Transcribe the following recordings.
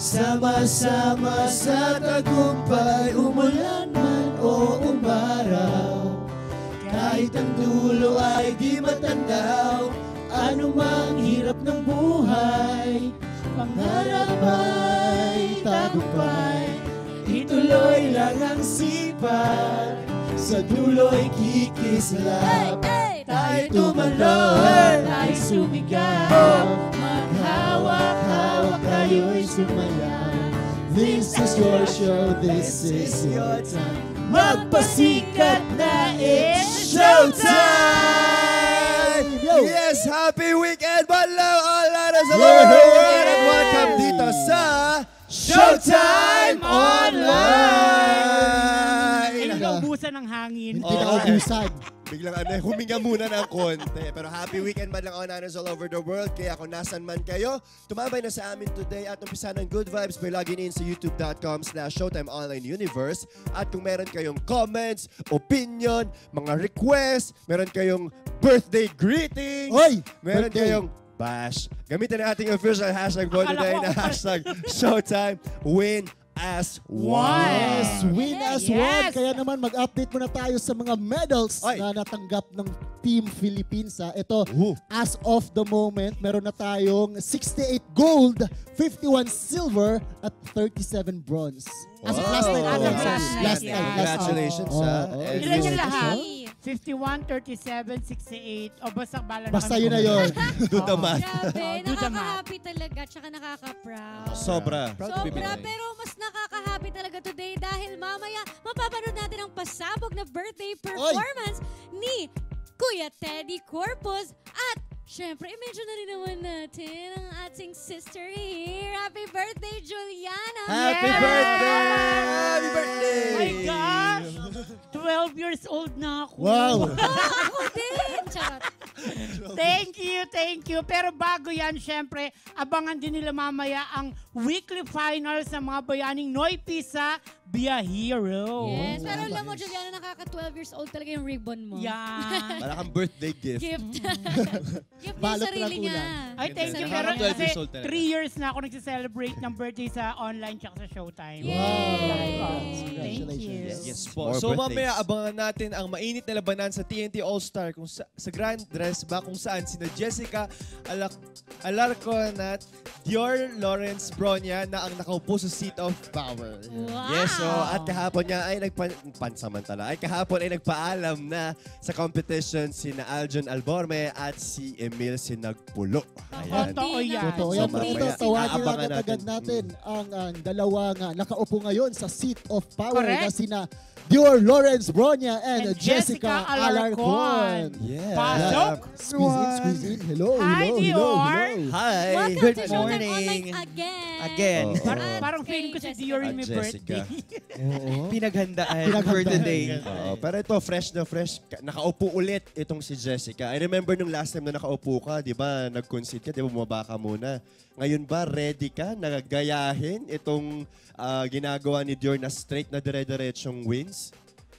Sama-sama sa tagumpay, umulan man o umaraw. Kahit ang dulo ay di matanaw, anumang hirap ng buhay, pangarap ay tagumpay. Ituloy lang ang sipag, sa dulo'y kikislap. Tayo tumalon, tayo sumigaw, maghawak-hawak tayo'y sumayaw. This is your show, this is your time. Magpasikat na it's showtime! Yes, happy weekend! Hello, all letters of the world! And welcome dito sa Showtime Online! Ay, naubusan ng hangin. Hindi naubusan. Biglang huminga muna ng konti. Pero happy weekend man lang all letters all over the world. Kaya kung nasan man kayo, tumabay na sa amin today at umpisa ng good vibes by logging in sa youtube.com/Showtime Online Universe. At kung meron kayong comments, opinion, mga requests, meron kayong birthday greetings, meron kayong bash, gamitin ang ating official hashtag for today na hashtag Showtime Win as one. Yes, win as one. Kaya naman mag-update muna tayo sa mga medals na natanggap ng Team Philippines. Ito, as of the moment, meron na tayong 68 gold, 51 silver, at 37 bronze. As of last night. Last night. Congratulations. Ilan yung lahat? 51, 37, 68. O basta bala na basta yun na yun. Do the math. Grabe, nakaka-happy talaga, tsaka nakaka-proud. Sobra. Sobra, pero mas nakaka-happy talaga today dahil mamaya mapapanood natin ang pasabog na birthday performance ni Kuya Teddy Corpus at syempre, i-mention na rin naman natin ang ating sister here. Happy birthday, Juliana! Happy birthday! Happy birthday! My gosh! 12 years old na ako. Wow! Ako din! Charot. Thank you. Pero bago yan, syempre, abangan din nila mamaya ang weekly finals ng mga bayaning Noy Pisa Be a Hero. Yes, pero alam mo, Juliana, nakaka-12 years old talaga yung ribbon mo. Yan. Wala kang birthday gift. Gift. Gift niya Balot sarili lang niya. Ay, thank you. Pero 12 kasi years old talaga. 3 years na ako nagse-celebrate ng birthday sa online tsaka sa Showtime. Yay! Thank you. Yes po. More So birthdays. mamaya abangan natin ang mainit na labanan sa TNT All-Star kung sa Grand Dress ba kung saan sina Jessica Alarcon at Dior Lawrence Bronya na ang nakaupo sa seat of power. Wow! Yes, so at kahapon niya ay kahapon ay nagpaalam na sa competition sina Aljon Alborme at si Emil Sinagpulo. Totoo yan. Totoo So, yan. mamaya, Dito, tawagin aabangan natin agad natin ang dalawang nakaupo ngayon sa seat of power Correct. na sina Dior Lawrence Bronya and Jessica Alarcon. Yeah. Pasok. Squeeze in. Hello. Hi, Dior. Hi. Welcome Good to Showtime morning. Online again. Again. Oo. Parang feeling ko si Dior yung may Jessica. birthday. Pinaghandaan for today. Pero ito, fresh na fresh. Nakaupo ulit itong si Jessica. I remember nung last time na nakaupo ka, di ba, nag-concede ka, di ba, bumaba ka muna. Ngayon ba, ready ka? Nagagayahin itong ginagawa ni Dior na straight na dire-diretsyong wins?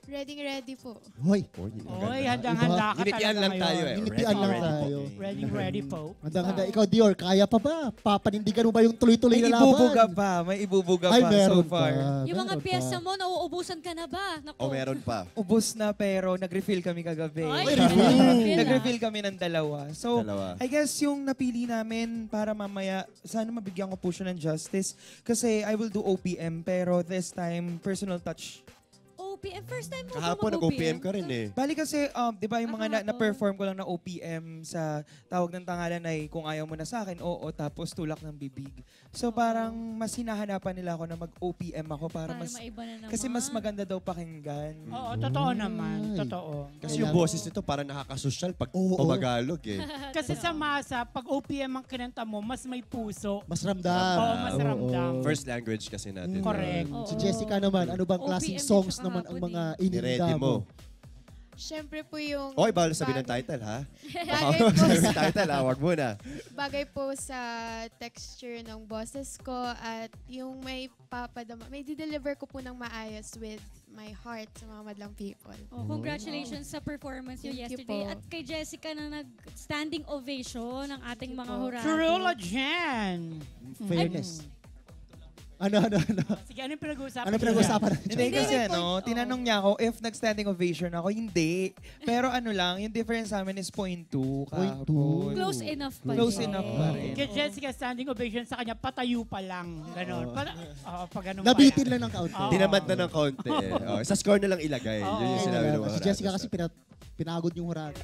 Ready po. Hoy. Oy, handang-handa ka Ginitian talaga lang ngayon. tayo eh. Ginitian lang tayo. Ready po. Handa. Ikaw, Dior, kaya pa ba? Papanindigan mo ba yung tuloy-tuloy May na laban? ibubuga pa. May ibubuga Ay, pa meron so far. pa. Yung mga Meron pyesa pa. mo, nauubusan ka na ba? Naku. O meron pa? Ubus na pero nag-refill kami kagabi. Ay, refill. Nag-refill kami ng dalawa. So, Dalawa. I guess yung napili namin para mamaya, sana mabigyan ko po siya ng justice. Kasi I will do OPM pero this time, personal touch. OPM. First time mo Kahapon nag-OPM ka rin eh. Bali kasi, di ba yung mga Kahapon. na-perform ko lang na OPM sa tawag ng tangalan ay kung ayaw mo na sa akin, oo, tapos tulak ng bibig. So parang mas hinahanapan nila ako na mag-OPM ako para mas... maiba na naman. Kasi mas maganda daw pakinggan. Oo, totoo naman. Totoo. Kasi yung boses nito parang nakakasosyal pag Oo. pamagalog eh. Kasi sa masa, pag OPM ang kinanta mo, mas may puso. Mas ramdam. Oo, mas ramdam. First language kasi natin. Correct. Oo. Si Jessica naman, ano bang klaseng OPM songs siya naman ang kahapon mga Ni-ready ininda mo. mo? Siyempre po yung... Oy, bawal sabihin ng title ha? Bagay po, Sabihin ng title ha, wag muna. bagay po sa texture ng boses ko at yung may may di-deliver ko po ng maayos with my heart sa mga madlang people. Oh, congratulations sa performance nyo Thank you yesterday. po. At kay Jessica na nag-standing ovation ng ating Thank you mga po. hurado. Trula Jen. Fairness. Ano? Sige, anong pinag-uusapan? Ano pinag-uusapan? Hindi kasi tinanong niya ako if nag-standing ovation ako. Hindi. Pero ano lang, yung difference sa amin is 0.2 kahapon. Close enough pa Close rin. enough pa rin. Kay Jessica, standing ovation sa kanya, patayo pa lang. Ganon. Pag ganun Nabitin lang ng kaunti. Tinamad na ng konti. Sa score na lang ilagay. Yun yung sinabi ng mga Si Jessica kasi pinagod yung hurado.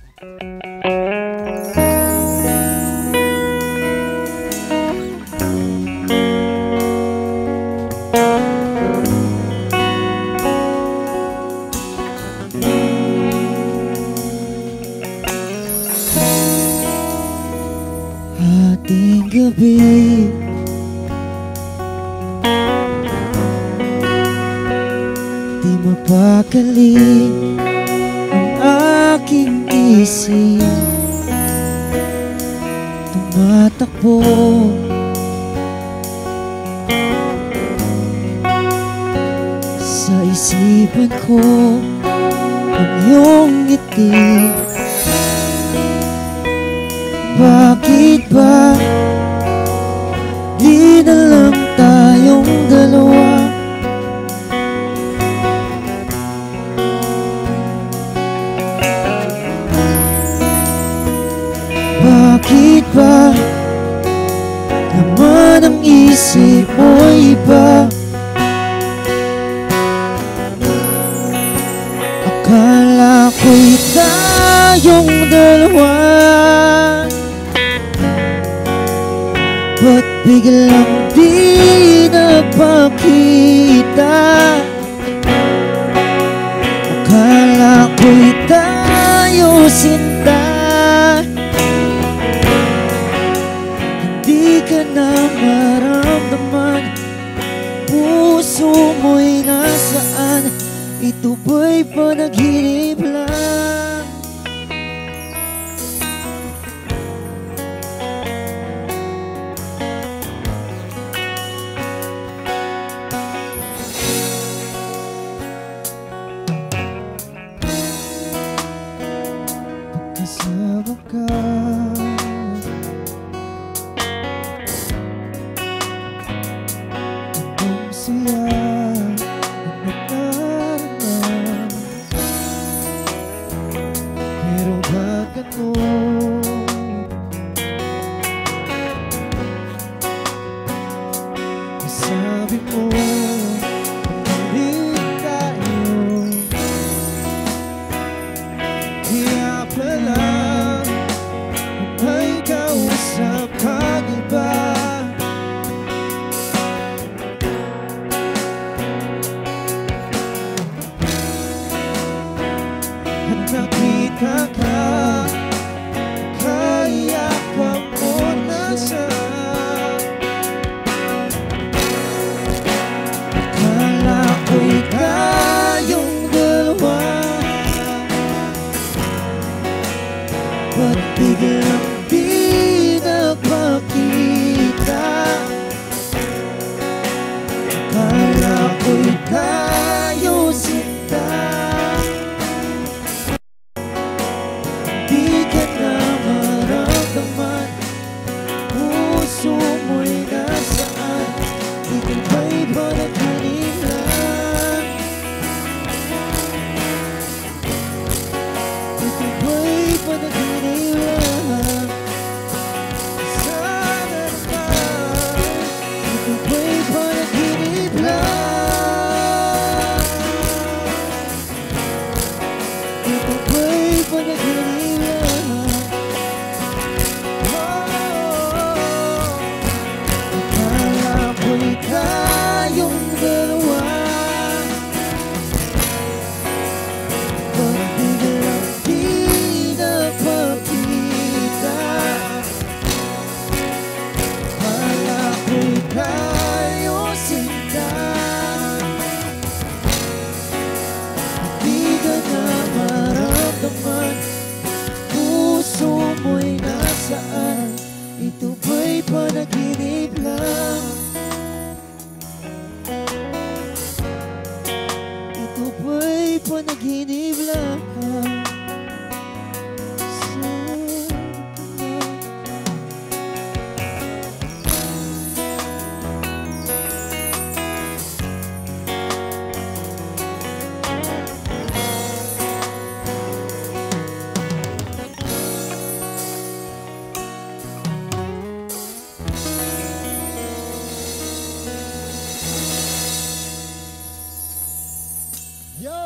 Ating gabi di mapakali ang aking isip tumatakbo sa isipan ko ang iyong ngiti. Bakit ba di na lang tayong dalawa? Bakit ba naman ang isip mo iba? Akala ko'y tayong dalawa, ba't biglang di nagpakita? Akala ko'y tayo sinta, hindi ka na maramdaman. Puso mo'y nasaan? Ito ba'y panaginip lang? Pagkasama ka, ang siya ang nakarama. Pero bakit ganun? Sabi mo hindi tayo, kaya pala may kausap kang iba. At nakita ka, kaya ka mo na siya.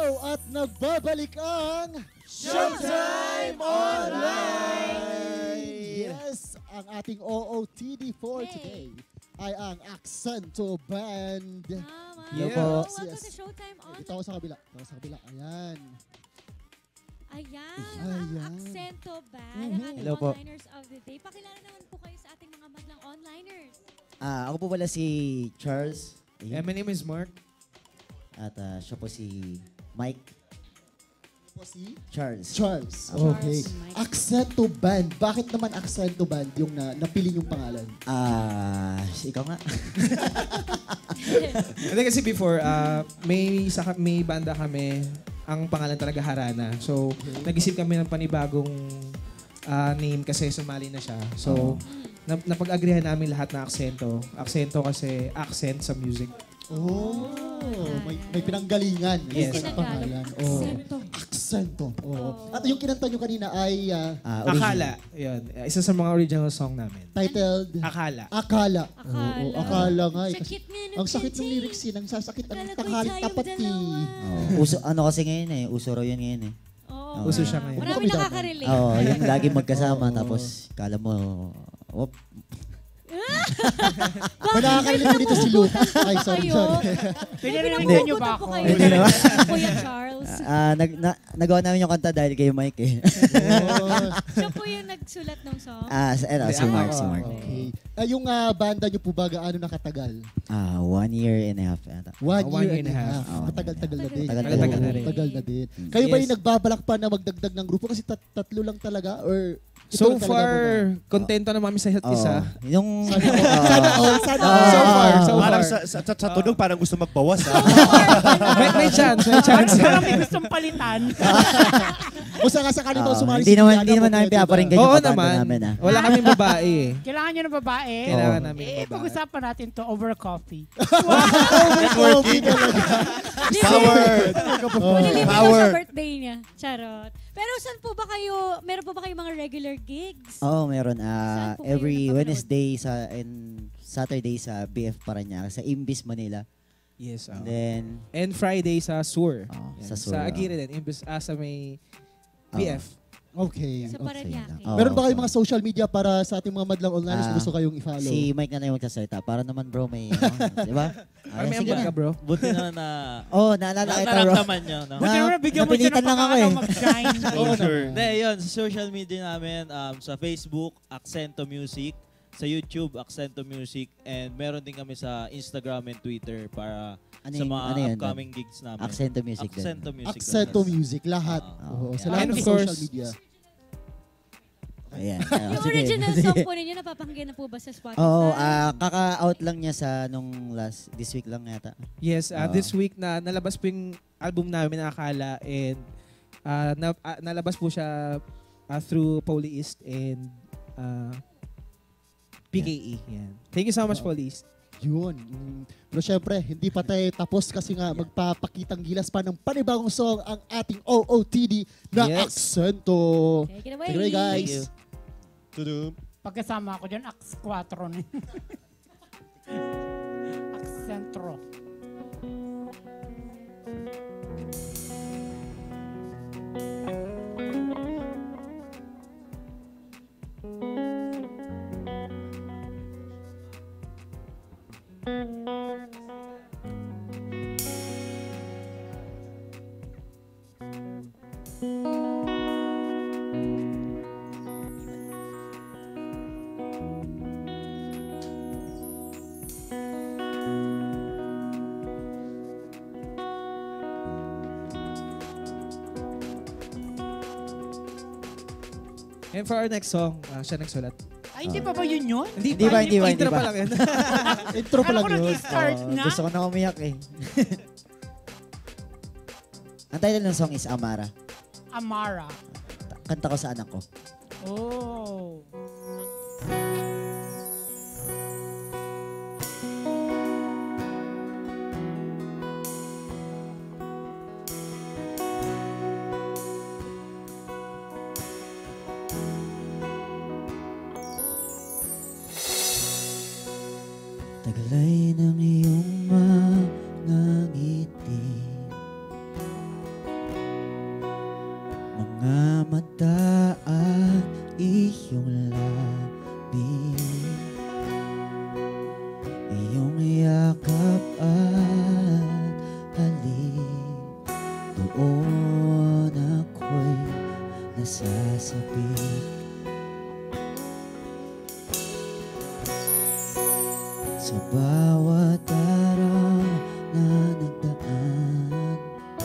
at nagbabalik ang Showtime Online! Yes, ang ating OOTD for today ay ang Accento Band. Tama. Yeah. Welcome Yes. to Showtime On. Ito ako sa kabila. Ayan. Ayan, Ayan. ang Accento Band, ang ating Hello po. onliners of the day. Pakilala naman po kayo sa ating mga madlang onliners. Ako po pala si Charles. Yeah, my name is Mark. At siya po si Mike Po si Charles. Charles. Okay. Charles Mike. Accento Band. Bakit naman Accento Band yung napili yung pangalan? Ikaw nga. Hindi kasi before, may banda kami, ang pangalan talaga Harana. So, nag-isip kami ng panibagong name kasi sumali na siya. So, napag-agrihan namin lahat na aksento. Aksento kasi accent sa music. Oh, may pinanggalingan Yes. sa pangalan. Oh. Accento. Accento. Oh. At yung kinanta nyo kanina ay Akala. Yun. Isa sa mga original song namin. titled Akala. Akala. Akala. Oo, akala nga. eh. Sakit nga ng Ang sakit ng change. lyrics yun. Ang sasakit ang Akala ko'y tanghaling tayong tapat dalawa. Uso, kasi ngayon Uso raw yun ngayon Oo. Uso siya ngayon. Marami nakaka-relate. Yung lagi magkasama tapos kala mo, Ba nakakalimutan dito si Luke. Ay, sorry. Pinarinig niyo ba ako? Hindi naman. Kuya Charles. Nagawa namin yung kanta dahil kay Mike Oh, Siya po yung nagsulat ng song. si Mark. okay. Yung banda nyo po ba gaano nakatagal? 1 year and a half yata. 1 year and a half. Oo. Matagal-tagal na din. Tagal-tagal na rin. Tagal na din. Kayo ba Yes. yung nagbabalak pa na magdagdag ng grupo? Kasi tatlo lang talaga? Or ito So lang talaga far, muna? kontento na kami sa isa't isa. Yung... Sana all. Sana all. So far, so Parang far. sa tunog, parang gusto magbawas. May chance, may chance. Parang may gustong palitan. O saka sakali ba sumali Hindi si naman, Diana, hindi naman po namin pwede ba? pinaparinggan yung Oo kabanda naman. namin. Wala kaming babae eh. Kailangan nyo ng babae. Kailangan namin Eh, babae. pag-usapan natin to over coffee. Networking talaga. Power! Nilibig ko Power. sa birthday niya. Charot. Pero saan po ba kayo, meron po ba kayong mga regular gigs? Oo, meron. Saan po kayo Every napapanood? Wednesday and Saturday sa BF Parañaque, sa Imbis, Manila. Yes. And then, And Friday sa Sur. Yan. sa Sur. Sa Aguirre din. Sa may BF. Okay. Sa Okay Parañaque. lang. Meron ba kayong mga social media para sa ating mga madlang online kung gusto kayong i-follow? Si Mike na yung magsasalita. Para naman bro, may, di ba? Parang may sige ambag na. ka, bro. Buti na Naalala kita bro. naramdaman nyo, no? Buti naman, bigyan mo siya ng napilitan lang ako pagkakataon mag-shine. Hindi, yun. Sa social media namin, sa Facebook, Accento Music. Sa YouTube, Accento Music. And meron din kami sa Instagram and Twitter para Ano sa yun? mga Ano yun? upcoming gigs namin. Accento Music din. Accento Music. Accento Music, lahat. Oo, sa lahat And ng of social course, media. Ayan. Yung original song po ninyo, napapakinggan na po ba sa Spotify? Oo, kaka-out lang niya sa this week lang yata. Yes, Oo. this week na nalabas po yung album namin na Akala and nalabas po siya through Poly East and PKE. Yan. Thank you so much, Poly East. Yun. Pero syempre, hindi pa tayo tapos kasi nga magpapakitang gilas pa ng panibagong song ang ating OOTD na Yes. Accento. Take it away. Take it away, guys. Tudum. Pagkasama ako dyan, Ax 4 na. Accentro. And for our next song, siya nagsulat. Ay, hindi pa ba yun yun? Hindi ba? Intro pa lang yan. Intro pa lang Akala ko yun. nag-start na. Gusto ko na umiyak eh. Ang title ng song is Amara. Amara. Kanta ko sa anak ko. Oh. Tagalay ng iyong mga ngiti, bawat araw na nagdaan,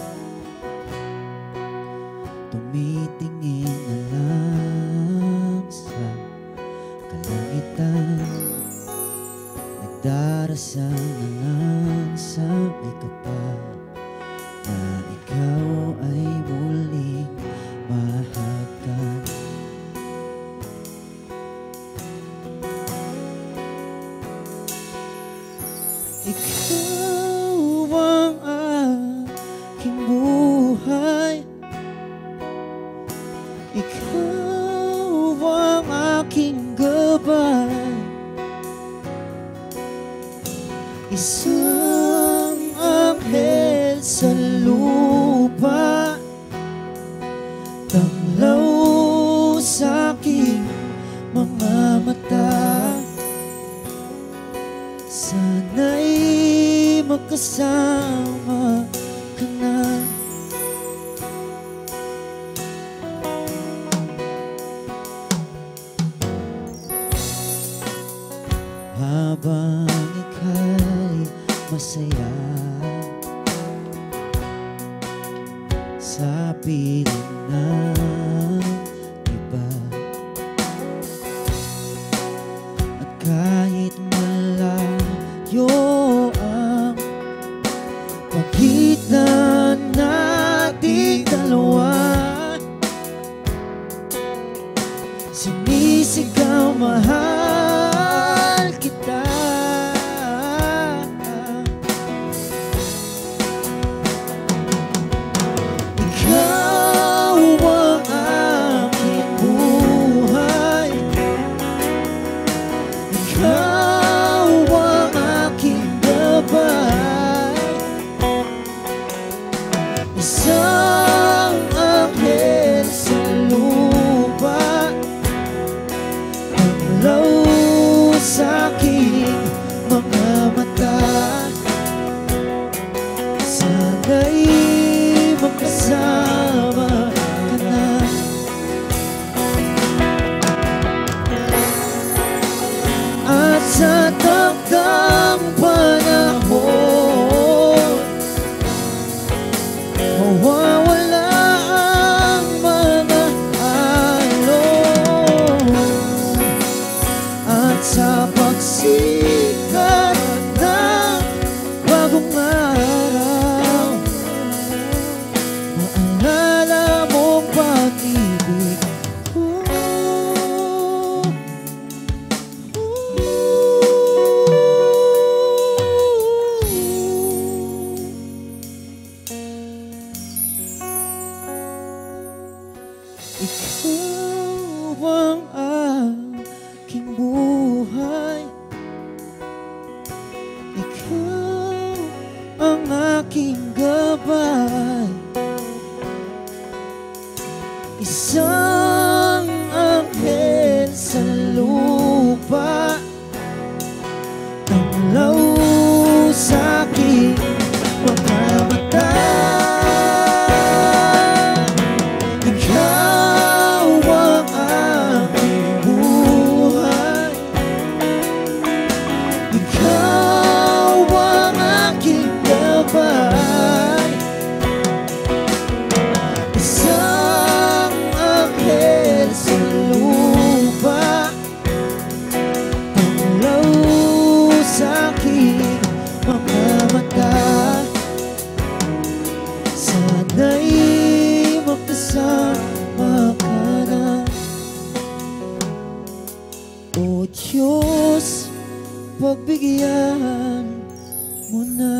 tumitingin na lang sa kalangitan, nagdarasal na lang sa may kapal na ikaw ay muling mahagan. Ikaw ang aking buhay, ikaw ang aking gabay, isang anghel sa lupa, tanglaw sa aking mga mata. Sana'y magkasama ka na. Habang ika'y masaya sa piling ng iba, at kahit malayo ang pagitan nating dalawa, sinisigaw mahal kita. Ikaw ang aking buhay, ikaw ang aking gabay, isang anghel sa lupa, tanglaw sa aking mga mata. Sana'y magkasama ka na. At sa takdang panahon, mawawala ang mga alon, at sa pagsikat ng bagong araw, maalala mong pag-ibig ko. Ikaw ang aking buhay, ikaw ang aking gabay, isang anghel sa lupa, tanglaw sa aking mga mata. Ikaw ang aking buhay, ikaw ang aking gabay, isang anghel sa lupa, tanglaw sa aking mga mata. Sana'y magkasama ka na. O Diyos, pagbigyan mo na.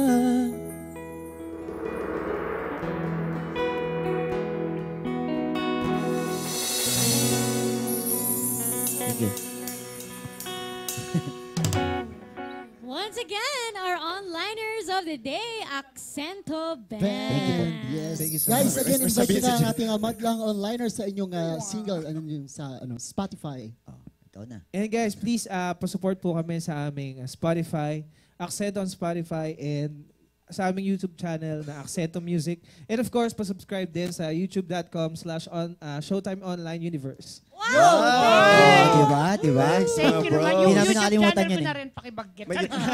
Thank you. Once again, our onliners of the day, Accento Band. Yes. Thank you so Guys, much. again, Or invite sabihin nyo na si ang ating madlang onliners sa inyong single yung sa Spotify. Ikaw na. And guys, please pa-support po kami sa aming Spotify, Accent on Spotify, and sa aming YouTube channel na Accento Music. And of course, pa-subscribe din sa youtube.com/Showtime Online Universe. Wow! Diba? Thank you naman. Hindi Yung namin YouTube nakalimutan channel yun ko eh. na rin pakibagget.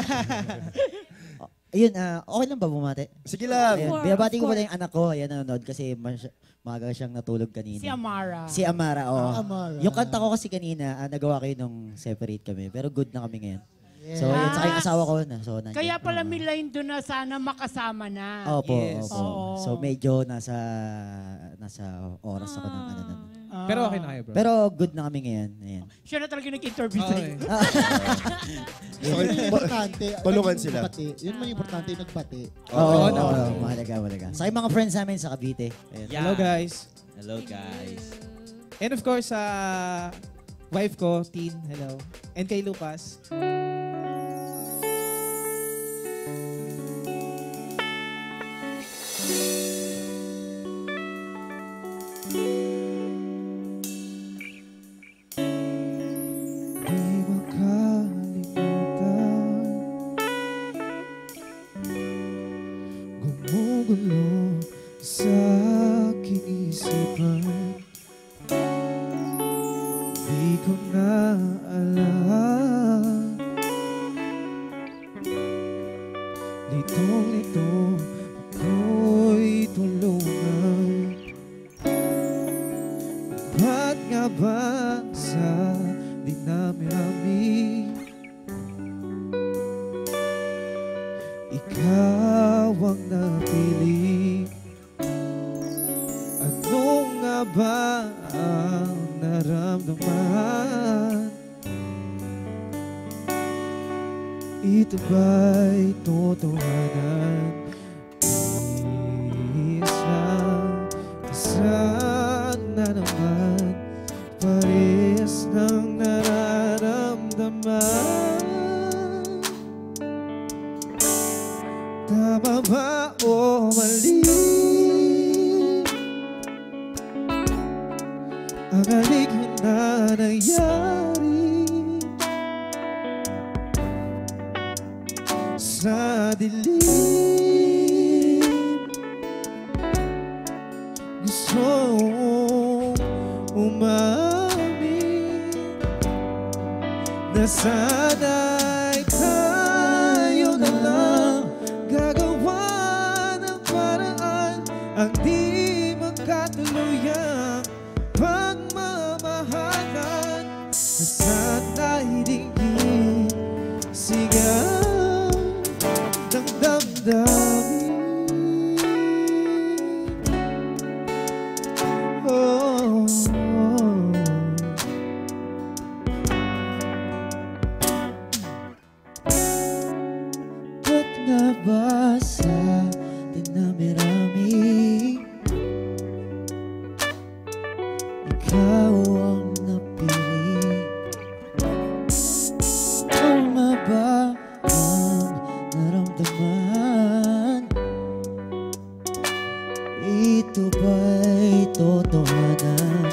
Ayun, okay lang ba bumati? Sige lang. Ayun, binabati ko pala yung anak ko. Ayan, nanonood kasi maaga siyang natulog kanina. Si Amara. Si Amara, oo. Amara. Yung kanta ko kasi kanina, nagawa ko yun nung separate kami. Pero good na kami ngayon. So, yun, saka yung asawa ko na. So, Kaya pala may line doon na sana makasama na. Opo, Yes. opo. Oo. So, medyo nasa oras ako ng ano nun. Pero okay na kayo, bro. Pero good na kami ngayon. Ayan. Siya na talaga nag-interview Okay. sa'yo. Yun yung importante. Tulungan sila. Nagpati. Yun mo yung importante, nagpati. Oo, no. mahalaga. Sa mga friends namin sa Cavite. Ayan. Hello, guys. Hello, guys. And of course, sa wife ko, Teen, hello. And kay Lucas. Di makalimutan, gumugulo sa aking isipan. Di ko na alam, litong-lito ako'y tulungan. Ba't nga ba sa dinami-rami ikaw ang napili? Ano nga ba ang naramdaman? Ito ba'y totohanan? Isa na naman, parehas ng nararamdaman. Tama ba o mali ang halik na nangyari sa dilim? Gustong umamin na sana'y tayo na lang gagawa ng paraan ang di magkatuluyang pagmamahalan na sana'y dinggin sigaw ng damdamin. Oh, ba't nga ba sa dinami-rami ikaw ang napili? Tama ba ang naramdaman? Ito ba'y totohanan?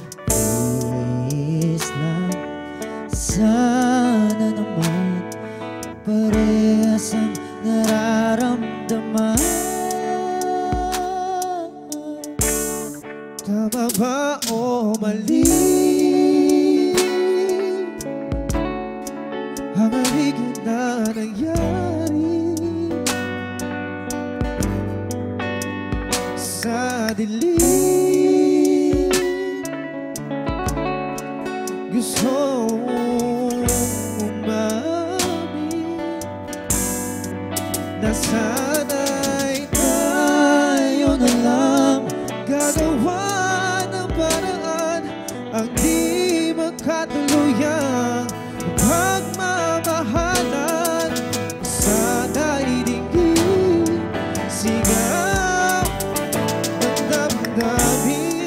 Please lang, sana naman parehas ang nararamdaman. Tama ba o mali ang halik na nangyari sa dilim? Gusto umamin na sana'y tayo na lang gagawa ng paraan ang di magkatuluyang pagmamahalan. Sana'y dinggin sigaw ng damdamin.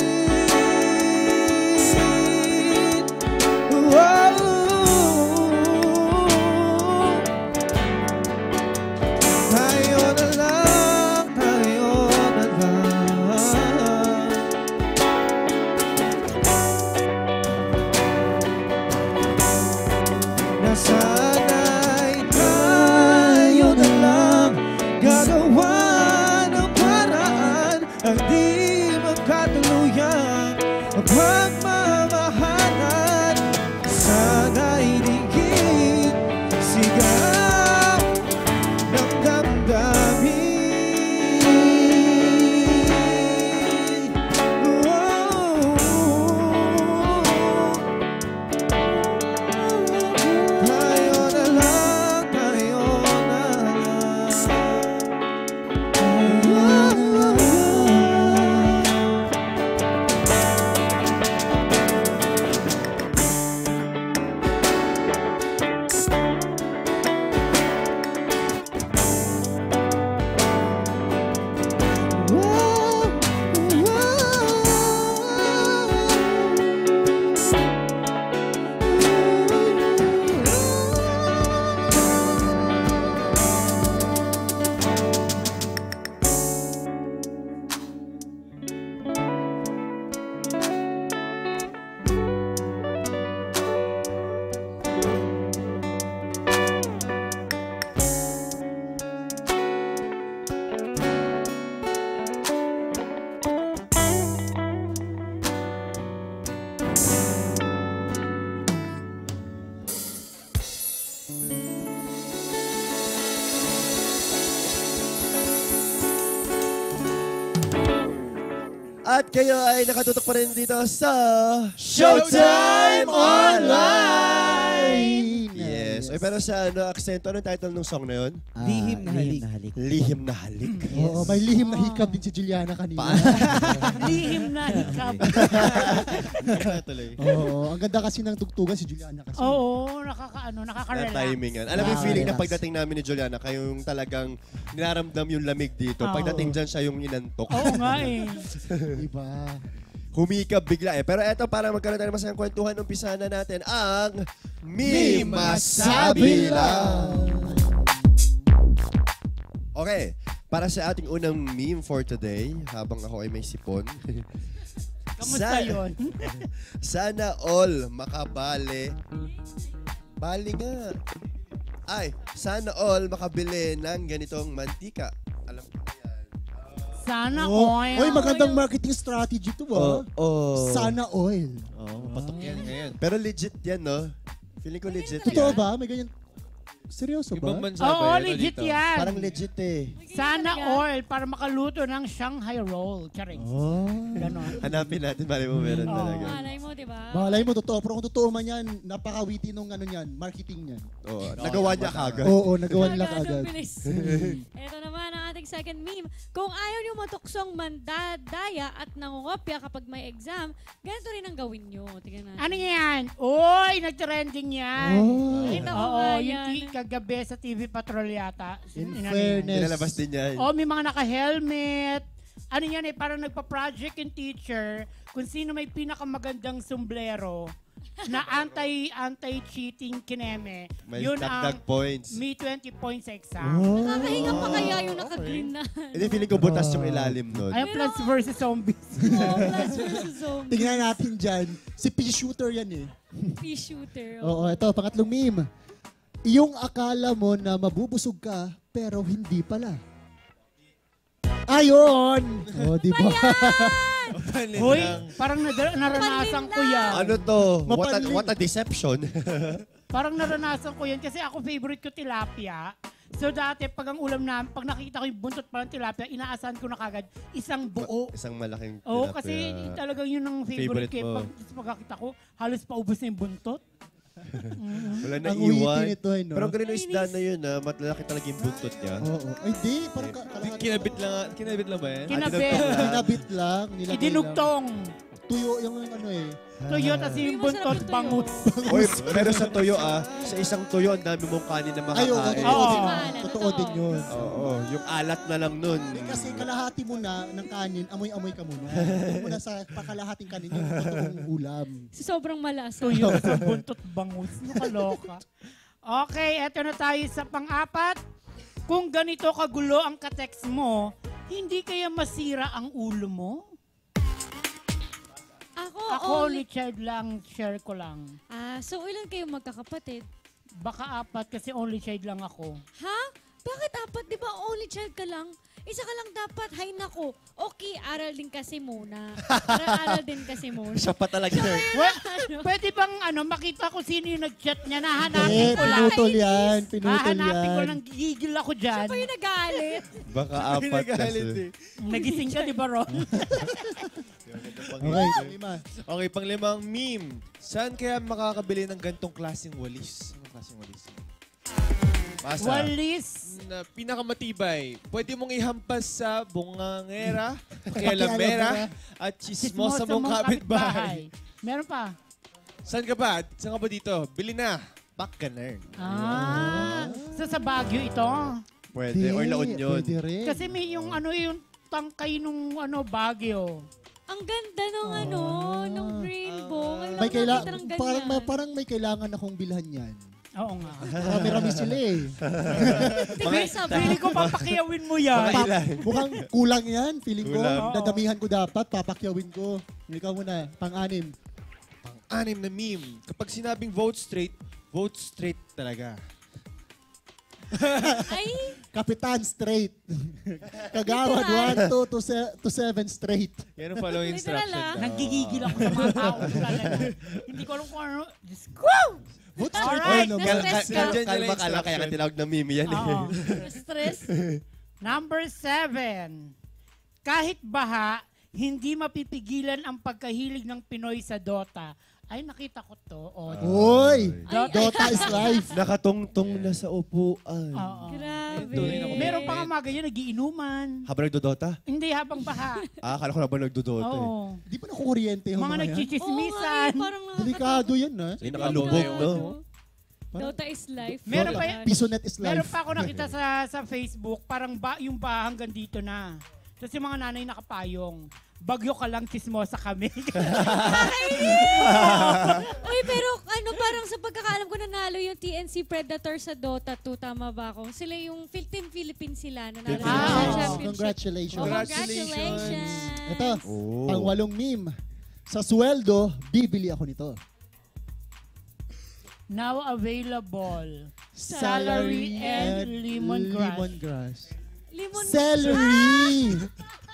Tayo na lang, tayo na lang. At kayo ay nakatutok pa rin dito sa Showtime Online! Yes. Ay, pero sa aksento, anong title ng song na yun? Lihim na halik. Lihim na halik. Oo, may lihim na hikab din si Juliana kanina. Lihim na hikab. Oo, ang ganda kasi ng tugtugan si Juliana kasi. Oo, nakaka-relax. Na timingan. Alam mo yung feeling na pagdating namin ni Juliana, kayong talagang niraramdam yung lamig dito. Pagdating dyan siya yung inantok. Oo nga eh. Diba? Humikab bigla eh. Pero eto, para magkaroon tayo ng masayang kwentuhan, umpisa na natin ang Meme Masabi Lang! Okay, para sa ating unang meme for today, habang ako ay may sipon. Kamusta yun? Sana all makabali. Bali nga. Ay, sana all makabili ng ganitong mantika. Alam ko na yan. Sana Oy, oil. magandang marketing strategy to Sana oil. Patok yan ngayon. Pero legit yan, no? Feeling ko legit yan. Totoo ba? May ganyan. Seryoso ba? Ibang bansa Oo, ba yun? legit Dito? yan. Parang legit eh. Sana oil para makaluto ng Shanghai roll. Charing. Ganon. Hanapin natin, bali mo meron talaga. Malay mo, di ba? Malay mo, totoo. Pero kung totoo man yan, napakawiti nung ano yan, marketing niyan. Oo, nagawa niya kagad. Oo, nagawa nila Agad ang kagad. bilis. Ito naman ang ating second meme. Kung ayaw nyo matuksong mandadaya at nangungopya kapag may exam, ganito rin ang gawin nyo. Tingnan natin. Ano yan? Uy, nag-trending yan. Kita ko Oo, nga yung yan. kagabi sa TV Patrol yata. In Inano yan? fairness. Nilalabas din yan. Oh, may mga naka-helmet. Ano yan eh, parang nagpa-project yung teacher kung sino may pinakamagandang sombrero na anti-cheating kineme. May Yun dagdag ang points. may 20 points sa exam. Nakakahinga pa kaya yung naka-green na. Hindi, feeling ko butas yung ilalim nun. Ayun, Plants vs. Zombies. Oo, plus versus zombie. Tingnan natin dyan. Si pea shooter yan eh. Pea shooter. Oo, ito, pangatlong meme. Yung akala mo na mabubusog ka, pero hindi pala. Ayon! Oh, di ba? Hoy, parang naranasan ko yan. Ano to? Mapanling. What a deception. Parang naranasan ko yan kasi ako favorite ko tilapia. So dati pag ang ulam namin, pag nakita ko yung buntot pa ng tilapia, inaasahan ko na kagad isang buo. Isang malaking Oo, tilapia. kasi talagang yun ang favorite Favorite ko. mo. Pagkakita ko, halos paubos na yung buntot. Wala na Ang iwan. uwitin ito, no? Pero ganun yung isda na yun, malalaki talaga yung buntot niya. Oo. Ay, di. Parang kalahati. Kinabit lang ba yan? Kinabe. Kinabit lang. Nilagay lang. Idinugtong. Tuyo yung ano eh. Tuyo, tas yung buntot, bangus. Oy, pero sa tuyo sa isang tuyo, ang dami mong kanin na Ay, oo. makakain. Totoo din. Maalat, Totoo totoo. din yun. Oo, yung alat na lang nun. Kasi kalahati mo na ng kanin, amoy-amoy ka muna. Huwag mo na sa pakalahating kanin yung totoong ulam. Sobrang malasa. Tuyo, sa buntot, bangus. Nakaloka. Okay, eto na tayo sa pang-apat. Kung ganito kagulo ang kateks mo, hindi kaya masira ang ulo mo? Ako only child lang, share ko lang. So ilan kayo magkakapatid? Baka apat kasi only child lang ako. Ha? Bakit apat? Di ba only child ka lang? Isa ka lang dapat. Hay nako. Okay, aral din kasi muna. Aral din kasi muna. Siya pa talaga. Pwede bang makita ko sino yung nag-chat niya? Nahanapin ko lang. Pinutol yan. Pinutol Hahanapin ko yan. lang. Gigil ako dyan. Siya pa yung nagalit. Baka apat kasi. Nagising ka, di ba, Ron? Okay, lima. Okay, panglimang meme. Saan kaya makakabili ng gantong klaseng walis? Anong klaseng walis? Pasa. Walis. Na pinakamatibay. Pwede mong ihampas sa bungangera, pakialamera, at chismosa mong kapitbahay. Meron pa. Saan ka ba? Saan ka ba dito? Bili na. Pack ka na. So sa Baguio ito. Pwede. Or La Union. Pwede rin. Kasi may yung yung tangkay nung Baguio. Ang ganda nung nung rainbow. Ngayon May lang nakita ng ganyan. parang may kailangan akong bilhan yan. Oo nga. Marami sila eh. Feeling ko papakiyawin mo yan. Mukhang kulang yan. Feeling ko, Kulang. dadamihan ko dapat, papakyawin ko. Ikaw muna, pang-anim. Pang-anim na meme. Kapag sinabing vote straight talaga. Ay, Kapitan straight. Kagawad 1, 2 to 7 straight. Yan ang following Literal, instruction daw. Nanggigigil ako sa mga tao talaga. Hindi ko alam kung ano. Diyos ko! Vote straight Alright, ano, na-stress ka. Kalma ka lang, kaya ka tinawag na meme yan. Oo. stress. Number 7. Kahit baha, Hindi mapipigilan ang pagkahilig ng Pinoy sa Dota. Ay, nakita ko to. Uy! Dota is life. Nakatungtong na sa upuan. Oo. Grabe. Meron pa nga mga ganyan, nagiinuman. Habang nagdodota? Hindi, habang baha. Akala ko habang nagdodota eh. Oo. Di ba nakukuryente yung Mga mga yan? nagchichismisan. parang Delikado yan, ha? Ay, nakalubog, no? Dota is life. Meron pa yan. Pisonet is life. Meron pa ako nakita sa Facebook, parang yung baha hanggang dito na. Tapos yung mga nanay nakapayong, bagyo ka lang, chismosa kami. Uy, pero parang sa pagkakaalam ko nanalo yung TNC Predator sa Dota 2, tama ba ako? Sila yung Team Philippines sila nanalo sa championship. Congratulations. Congratulations. Ito, pang-walong meme. Sa sweldo, bibili ako nito. Now available. Salary and lemongrass. Celery!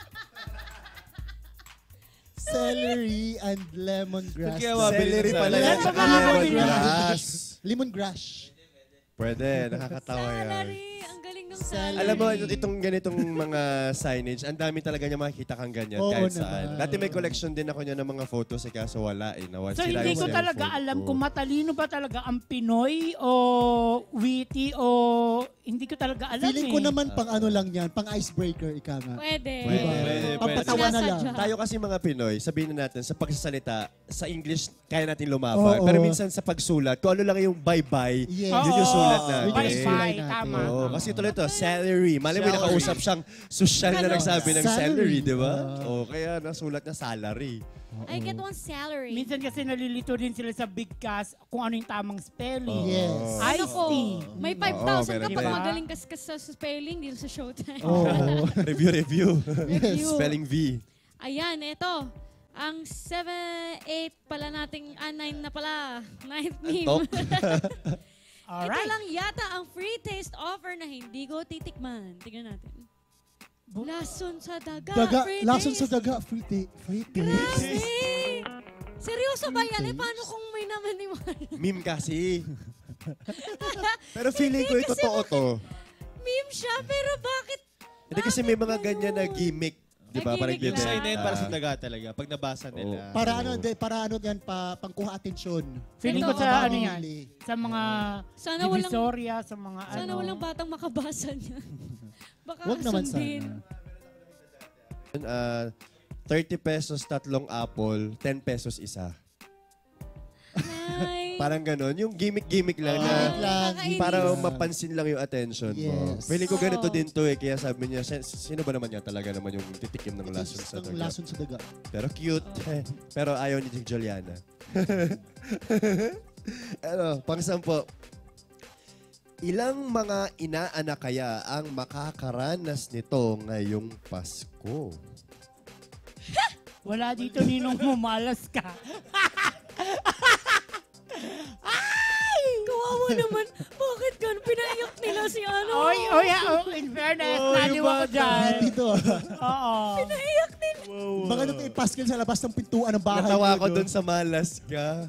Celery and lemongrass. Celery pala yan. Lemongrass. Lemongrass. Pwede, nakakatawa yan. Salary. Ang galing ng salary. Alam mo, itong ganitong mga signage, ang dami talaga niya makikita kang ganyan kahit saan. Dati may collection din ako niya ng mga photos, kaso wala eh. So hindi ko talaga alam kung matalino ba talaga ang Pinoy o witty o hindi ko talaga alam. Feeling ko naman pang ano lang yan, pang icebreaker, ika nga. Pwede. Pampatawa na lang. Tayo kasi mga Pinoy, sabihin na natin, sa pagsasalita, sa English, kaya natin lumaban. Pero minsan sa pagsulat, kung ano lang yung bye-bye, yun yung sulat natin. Bye-bye, tama. Kasi tuloy ito, salary. Mali mo nakausap siyang social na nagsabi ng salary, di ba? Kaya nasulat na salary. I get one salary. Minsan kasi nalilito din sila sa big cast kung ano yung tamang spelling. Yes. Iced tea. May 5,000 ka meron pag din. magaling ka sa spelling dito sa Showtime. Review. Spelling V. Ayan, ito. Ang 7, 8 pala nating, 9 na pala. 9th meme. Ito Alright. lang yata ang free taste offer na hindi ko titikman. Tignan natin. Lason sa daga, free Lason taste. sa daga, free taste. Grabe! Seryoso ba yan? Paano kung may naman ni Meme kasi. Pero feeling ko ito totoo to. Meme siya, pero bakit? Hindi kasi may mga ganyan na gimmick. Di ba? Parang Gimmick lang. Design na yun para sa daga talaga. Pag nabasa nila. Para ano yan, pangkuha atensyon. Feeling ko Ito, sa ano yan, sa mga Sana walang, divisoria, sa mga sana walang batang makabasa niya. Baka Wag naman sundin. sana. 30 pesos tatlong apple, 10 pesos isa. Ay. Parang ganon. Yung gimmick-gimmick lang na Nakakainis. para mapansin lang yung attention mo. Yes. Feeling ko ganito din to eh. Kaya sabi niya, sino ba naman yan talaga naman yung titikim ng lason sa daga? Lason sa daga. Pero cute. Pero ayaw ni Juliana. Pang-sampo. Ilang mga inaanak kaya ang makakaranas nito ngayong Pasko? wala dito ninong mumalas ka. Kawawa naman. Bakit ganun? Pinaiyak nila si ano. In fairness, naliwa ko dyan. Dito. Oo. Pinaiyak nila. Baka nung ipaskil sa labas ng pintuan ng bahay. Natawa ko mo, dun sa malas ka.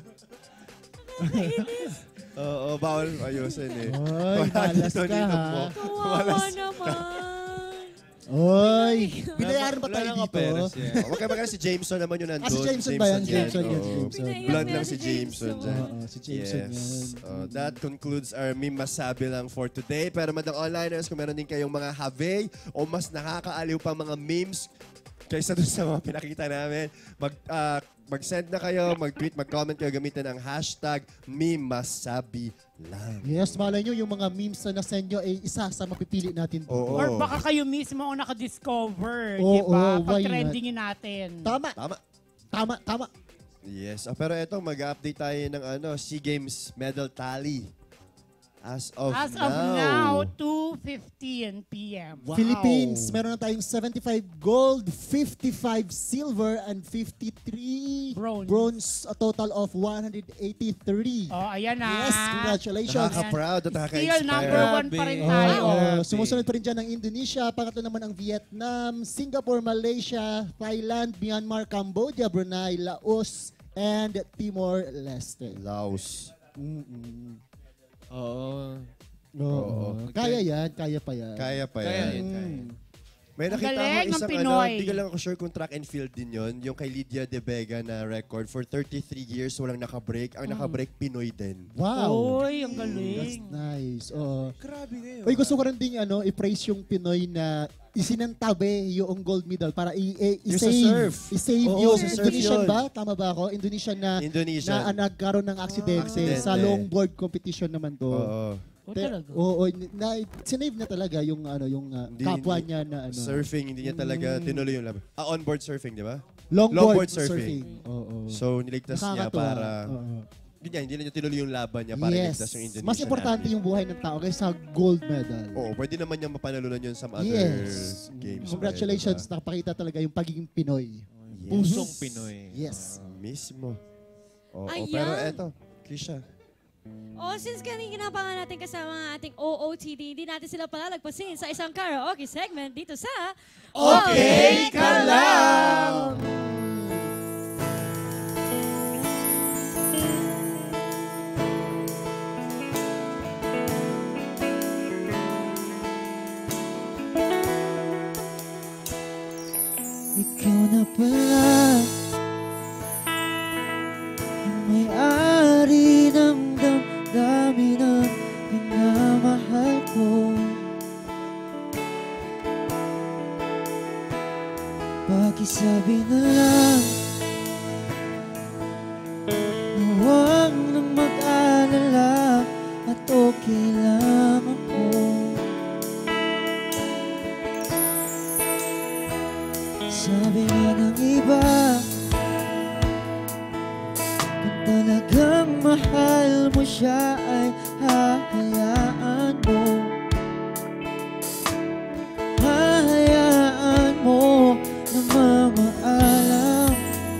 Oo, bawal ayusin eh. Oy, malas ka ha. Kawawa naman. Oy, binayaran ba Wala tayo lang dito? kaperas yan. Huwag kayo magkano si Jameson naman yun nandun. Si Jameson ba yan? Jameson yan. Oo. Jameson. Blood Pinaiyak lang nila si Jameson dyan. Oo, si Jameson yan. That concludes our meme masabi lang for today. Pero madang onliners, kung meron din kayong mga have o mas nakakaaliw pa mga memes kaysa dun sa mga pinakita namin, mag-send na kayo, mag-tweet, mag-comment kayo, gamitin ang hashtag meme masabi lang. Yes, malay nyo, yung mga memes na nasend nyo ay isa sa mapipili natin. Oo. Or baka kayo mismo ang nakadiscover, Oo, di ba? why Pag-trendingin natin. Tama. Yes. Pero eto, mag-update tayo ng SEA Games medal tally. As of now, 2:15 p.m. Wow. Philippines, meron na tayong 75 gold, 55 silver, and 53 bronze. A total of 183. Oh, ayan na. Yes, congratulations. Nakaka-proud at nakaka-inspire. Still number 1 pa rin tayo. Sumusunod pa rin dyan ang Indonesia, pangatlo naman ang Vietnam, Singapore, Malaysia, Thailand, Myanmar, Cambodia, Brunei, Laos, and Timor-Leste. Laos. Oo. Kaya yan, kaya pa yan. Kaya pa yan. May nakita galing ako ng isang Pinoy. hindi ko lang ako sure kung track and field din yun. Yung kay Lydia De Vega na record for 33 years walang nakabreak. Ang nakabreak Pinoy din. Wow. Uy, ang That's galing. nice. Grabe ngayon. Uy, gusto ko rin din i-praise yung Pinoy na isinantabi yung gold medal para Yung sa surf. i-save Oo, yung sa surf Indonesian yun. ba? Tama ba ako? Indonesian na nagkaroon ng aksidente sa longboard competition naman to. Oo. Talaga? Oo, sinave na talaga yung kapwa niya na surfing, hindi niya talaga tinuloy yung laban. Onboard surfing, di ba? Longboard surfing. Oo. So, niligtas niya para... Hindi na niya tinuloy yung laban niya para iligtas yung Indonesian. Mas importante yung buhay ng tao kaysa gold medal. Oo, pwede naman niya mapanalunan yun sa other games. Congratulations, nakapakita talaga yung pagiging Pinoy. Pusong Pinoy. Yes. Mismo. Oo, Ayan. pero eto, Krisha. Since kanina pa nga natin kasama ang ating OOTD, hindi natin sila palalagpasin sa isang karaoke segment dito sa Okay Ka Lang! Ikaw na pala ang may-ari ng damdamin ng minamahal ko. Pakisabi na lang na huwag nang mag-alala at okay lang ako. Sabi nga ng iba, kung talagang mahal mo siya ay hahayaan mo. Hahayaan mo na mamaalam.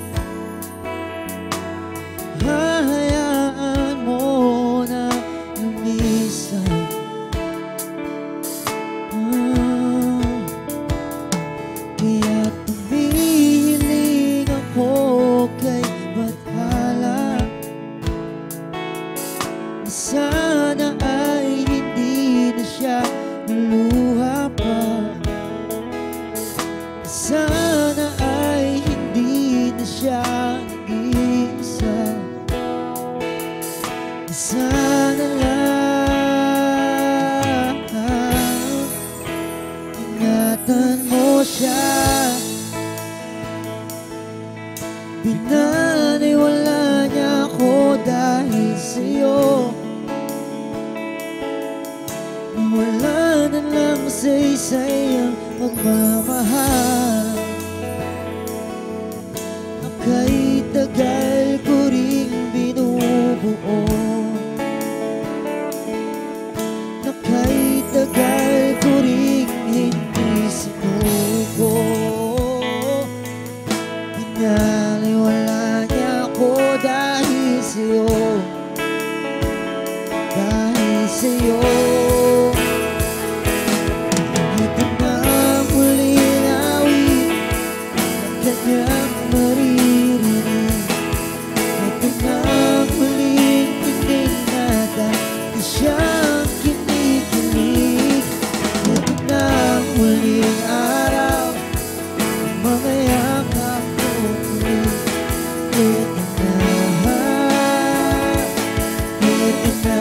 Hahayaan mo na lumisan. Kaya tumihiling ako kay Bathala. Sana ay hindi na siya luluha pa. Sana ay hindi na siya nag-iisa. Sana lang ingatan mo siya. Pinaniwala niya ako dahil sa'yo. Wala na lang saysay ang pagmamahal. Kahit tagal ko rin binubuo. Kahit tagal ko rin hindi sinugo. Pinaliwala niya ako dahil sa'yo. Dahil sa'yo. Ito na ang huling awit ng kanyang maririnig. Ito na ang huling tinig na dati siyang kinikilig. Ito na ang huling araw ng mga yakap ko ulit. Ito na, ito na,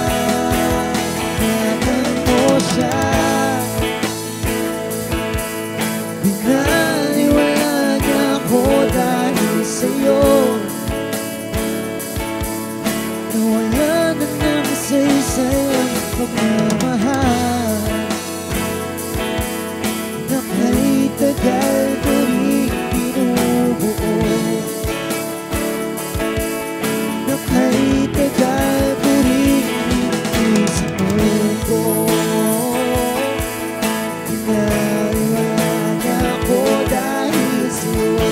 ingatan mo siya. Pinaniwala niya ako dahil sa'yo. Nawala na ng saysay ang pagmamahal. Na kahit tagal ko rin binubuo. Na kahit tagal ko rin hindi sinugo. Pinaliwala niya ako dahil sa'yo.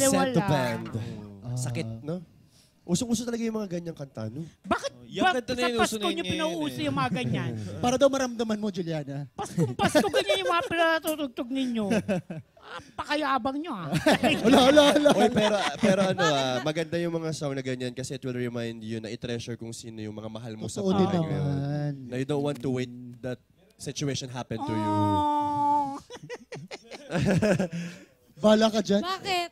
Sent to wala. band. Sakit, no? Usong-uso talaga yung mga ganyang kanta, no? Bakit Yung ba kanta na sa yun, Pasko uso na niyo yun pinauuso ngayon yung mga ganyan? Para daw maramdaman mo, Juliana. Pasko ganyan yung mga pinatutugtog ninyo. Pakayabang nyo ah. Wala. Oy, pero ano maganda yung mga song na ganyan kasi it will remind you na i-treasure kung sino yung mga mahal mo sa Totoo din buhay ngayon. naman. Na you don't want to wait that situation happen to you. Oh. Bala ka dyan. Bakit?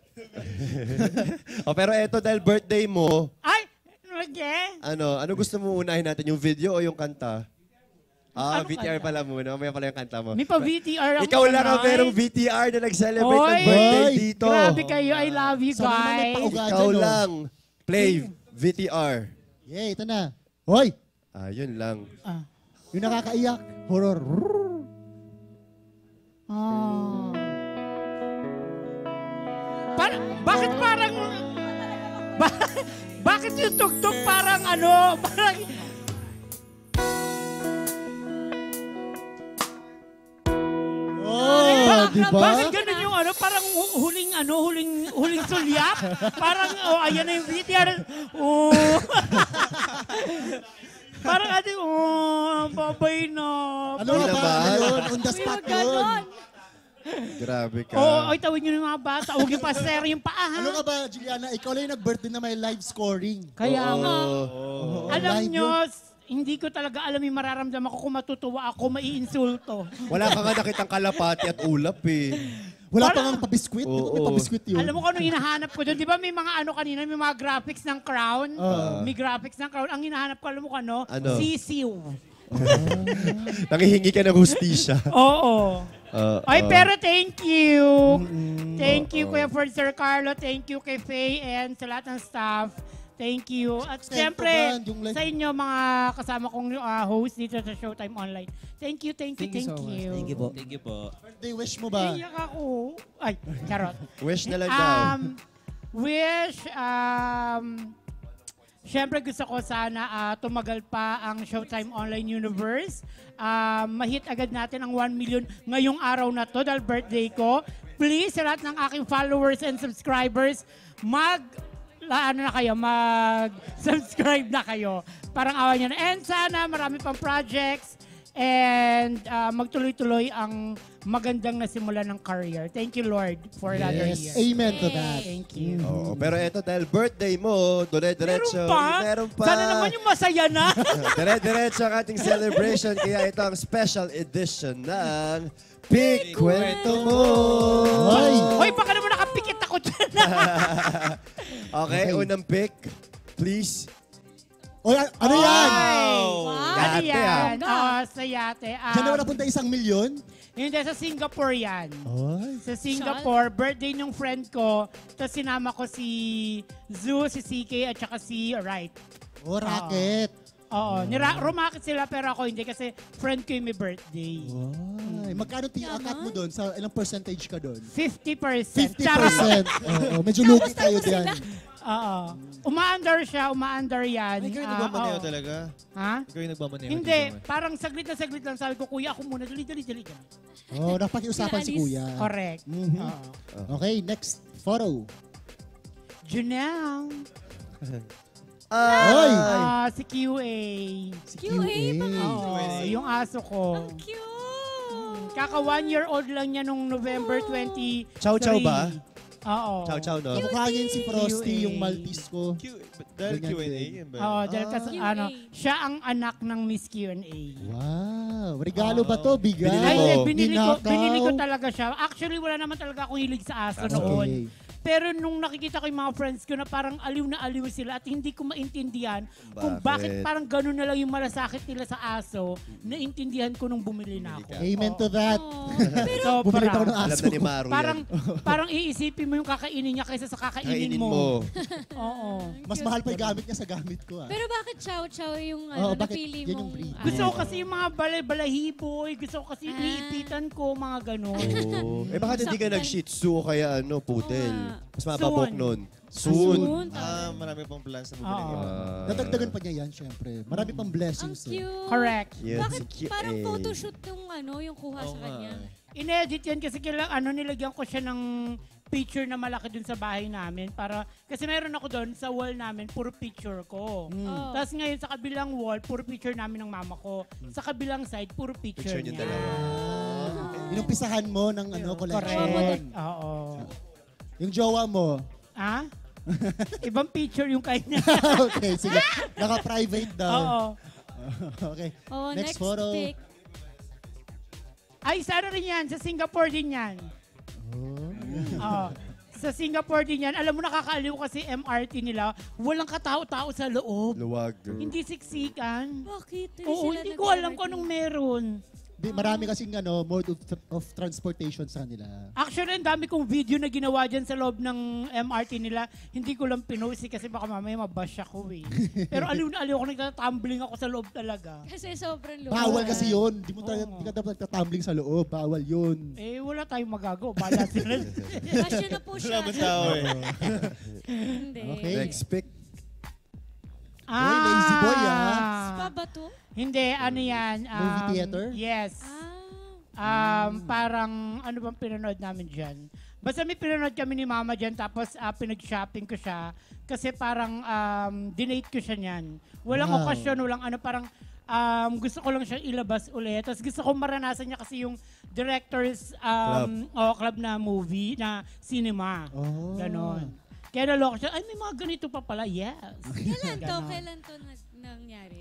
Pero eto dahil birthday mo, Ay! Lagi? ano gusto mo unahin natin? Yung video o yung kanta? Ano VTR kanta? pala muna. Mamaya pala yung kanta mo. May pa-VTR ako. Ikaw lang ang Nay. merong VTR na nag-celebrate ng Oy! birthday Oy! dito. Grabe kayo. I love you Sana naman may guys. pauga Ikaw dyan, oh. lang. Play VTR. Yeah, ito na. Hoy! Yun lang. Yung nakakaiyak. Horror. Oh. Bakit parang... bakit yung tugtog parang ano? Parang... Oh, di ba? Bakit ganun yung ano? Parang huling sulyap? Parang, ayan na yung VTR. Oh. Parang ating, babay na. Ano na ba? Ano yun? On the spot yun. Grabe ka. Ay, tawid nyo ng mga bata. Huwag yung paser yung paa, ha? Ano ka ba, Juliana? Ikaw lang yung nag-birthday na may live scoring. Kaya nga. Alam Live nyo, yun. hindi ko talaga alam yung mararamdaman ko kung matutuwa ako, maiinsulto. Wala ka nga nakitang kalapati at ulap eh. Wala pa nga pabiskwit. Di ba may pabiskwit yun? Alam mo kung anong hinahanap ko doon? Di ba may mga ano kanina, may mga graphics ng Crown? May graphics ng Crown. Ang hinahanap ko, alam mo kung ano? Ano? Sisiw. Nangihingi ka ng hustisya. Oo. Ay, pero thank you. Thank you, Kuya for Sir Carlo. Thank you kay Faye and sa lahat ng staff. Thank you. At siyempre, sa inyo mga kasama kong host dito sa Showtime Online. Thank you. Thank you so much. Thank you po. Thank you po. Birthday wish mo ba? Iyak ako. Ay, charot. Wish na lang daw. Wish, siyempre gusto ko sana tumagal pa ang Showtime Online Universe. Mahit agad natin ang 1 million ngayong araw na to dahil birthday ko. Please, sa lahat ng aking followers and subscribers, mag-subscribe na kayo. Parang awa nyo na. And sana marami pang projects and magtuloy-tuloy ang magandang nasimula ng career. Thank you, Lord, for another year. Amen to that. Thank you. Pero eto dahil birthday mo, dire-diretso. Meron pa? Sana naman yung masaya na. Dire-diretso ang ating celebration. Kaya ito ang special edition ng Pick Kwento Mo. Hoy, baka naman nakapikit ako dyan. Okay, unang pick. Please. Oy, ano yan? Ano Yate, yan? Sa yate. Diyan na wala punta 1 million? Hindi, sa Singapore yan. Ay. Sa Singapore, birthday ng friend ko. Tapos sinama ko si Zoo, si CK, at saka si Wright. Oh, racket. Oo. Rumakit sila pero ako hindi kasi friend ko yung may birthday. Ay, magkano akat mo doon? Sa ilang percentage ka doon? 50%. 50%. Oo, medyo lugi tayo diyan. Oo. Umaandar siya, yan. Ikaw yung nagmamaneho oo. talaga? Ha? Ikaw yung nagmamaneho? Hindi. Parang saglit lang. Sabi ko, kuya, ako muna. Dali. Oh, napakiusapan si Kuya. Correct. Mhm. Oo. Okay, next photo. Janelle. Oy! Si QA. Si QA pa nga. Oo, yung aso ko. Ang cute. Kaka 1-year-old lang niya nung November 20. Chow-chow ba? Oo. Chow-chow, no? Kamukha niya si Frosty, QA. yung Maltese ko. Dahil Ganyan Q&A, din. yun ba? Oo, dahil kasi QA. siya ang anak ng Miss Q&A. Wow, regalo ba to? Bigay? Ay, Binili binili ko talaga siya. Actually, wala naman talaga akong hilig sa aso noon. Pero nung nakikita ko yung mga friends ko na parang aliw na aliw sila at hindi ko maintindihan kung bakit parang gano'n na lang yung malasakit nila sa aso, naintindihan ko nung bumili na ako. Amen to that. So, Bumili pa ako ng Alam aso na ni ko. Maru parang iisipin mo yung kakainin niya kaysa sa kakainin mo. Oo. Mas mahal pa yung gamit niya sa gamit ko. Pero bakit chow-chow yung Oo, bakit? napili Yan mong... yung breed. Gusto ko kasi yung mga balahiboy, gusto ko kasi iniipitan ko, mga gano'n. Bakit hindi ka nag-shih tzu o kaya poodle? Mas mababok Soon. nun. Soon. Marami pang plans na Oo. bumili. Nadagdagan pa niya yan, syempre. Marami pang Ang blessings. cute. Correct. Yes, Bakit cute parang eh. photoshoot yung yung kuha sa kanya? In-edit yan kasi nilagyan ko siya ng picture na malaki dun sa bahay namin. Kasi meron ako doon sa wall namin, puro picture ko. Tapos ngayon sa kabilang wall, puro picture namin ng mama ko. Sa kabilang side, puro picture Picture niyo niya. dalawa. Inumpisahan mo ng collection. Correct. Oo. Yung jowa mo. Ah? Ibang picture yung kanya. Okay, sige. Naka-private daw. Oo. Okay. Oh, Next photo. pic. Ay, sana rin yan. Sa Singapore din yan. Oo. Sa Singapore din yan. Alam mo, nakakaaliw kasi MRT nila. Walang katao-tao sa loob. Luwag. Hindi siksikan. Bakit? Oo, hindi ko alam kung anong meron. Marami kasing mode of transportation sa kanila. Actually, ang dami kong video na ginawa dyan sa loob ng MRT nila. Hindi ko lang pinost kasi baka mamaya mabash ako eh. Pero aliw na aliw ako, nagtatumbling ako sa loob talaga. Kasi sobrang loob. Bawal kasi yun. Di ka dapat nagtatumbling sa loob. Bawal yun. Eh, wala tayong magagawa. Bala sila. Basyo na po siya. Wala man tao eh. Hindi. Okay. Next pick. Boy, lazy boy Spa ba to? Hindi, ano yan? Movie theater? Yes. Parang ano bang pinanood namin dyan? Basta may pinanood kami ni Mama dyan tapos pinag-shopping ko siya kasi parang dinate ko siya niyan. Walang okasyon, walang ano, parang gusto ko lang siyang ilabas ulit. Tapos gusto ko maranasan niya kasi yung director's club na movie, na cinema. Ganon. Kaya naloko siya, ay may mga ganito pa pala, yes. Kailan to nangyari?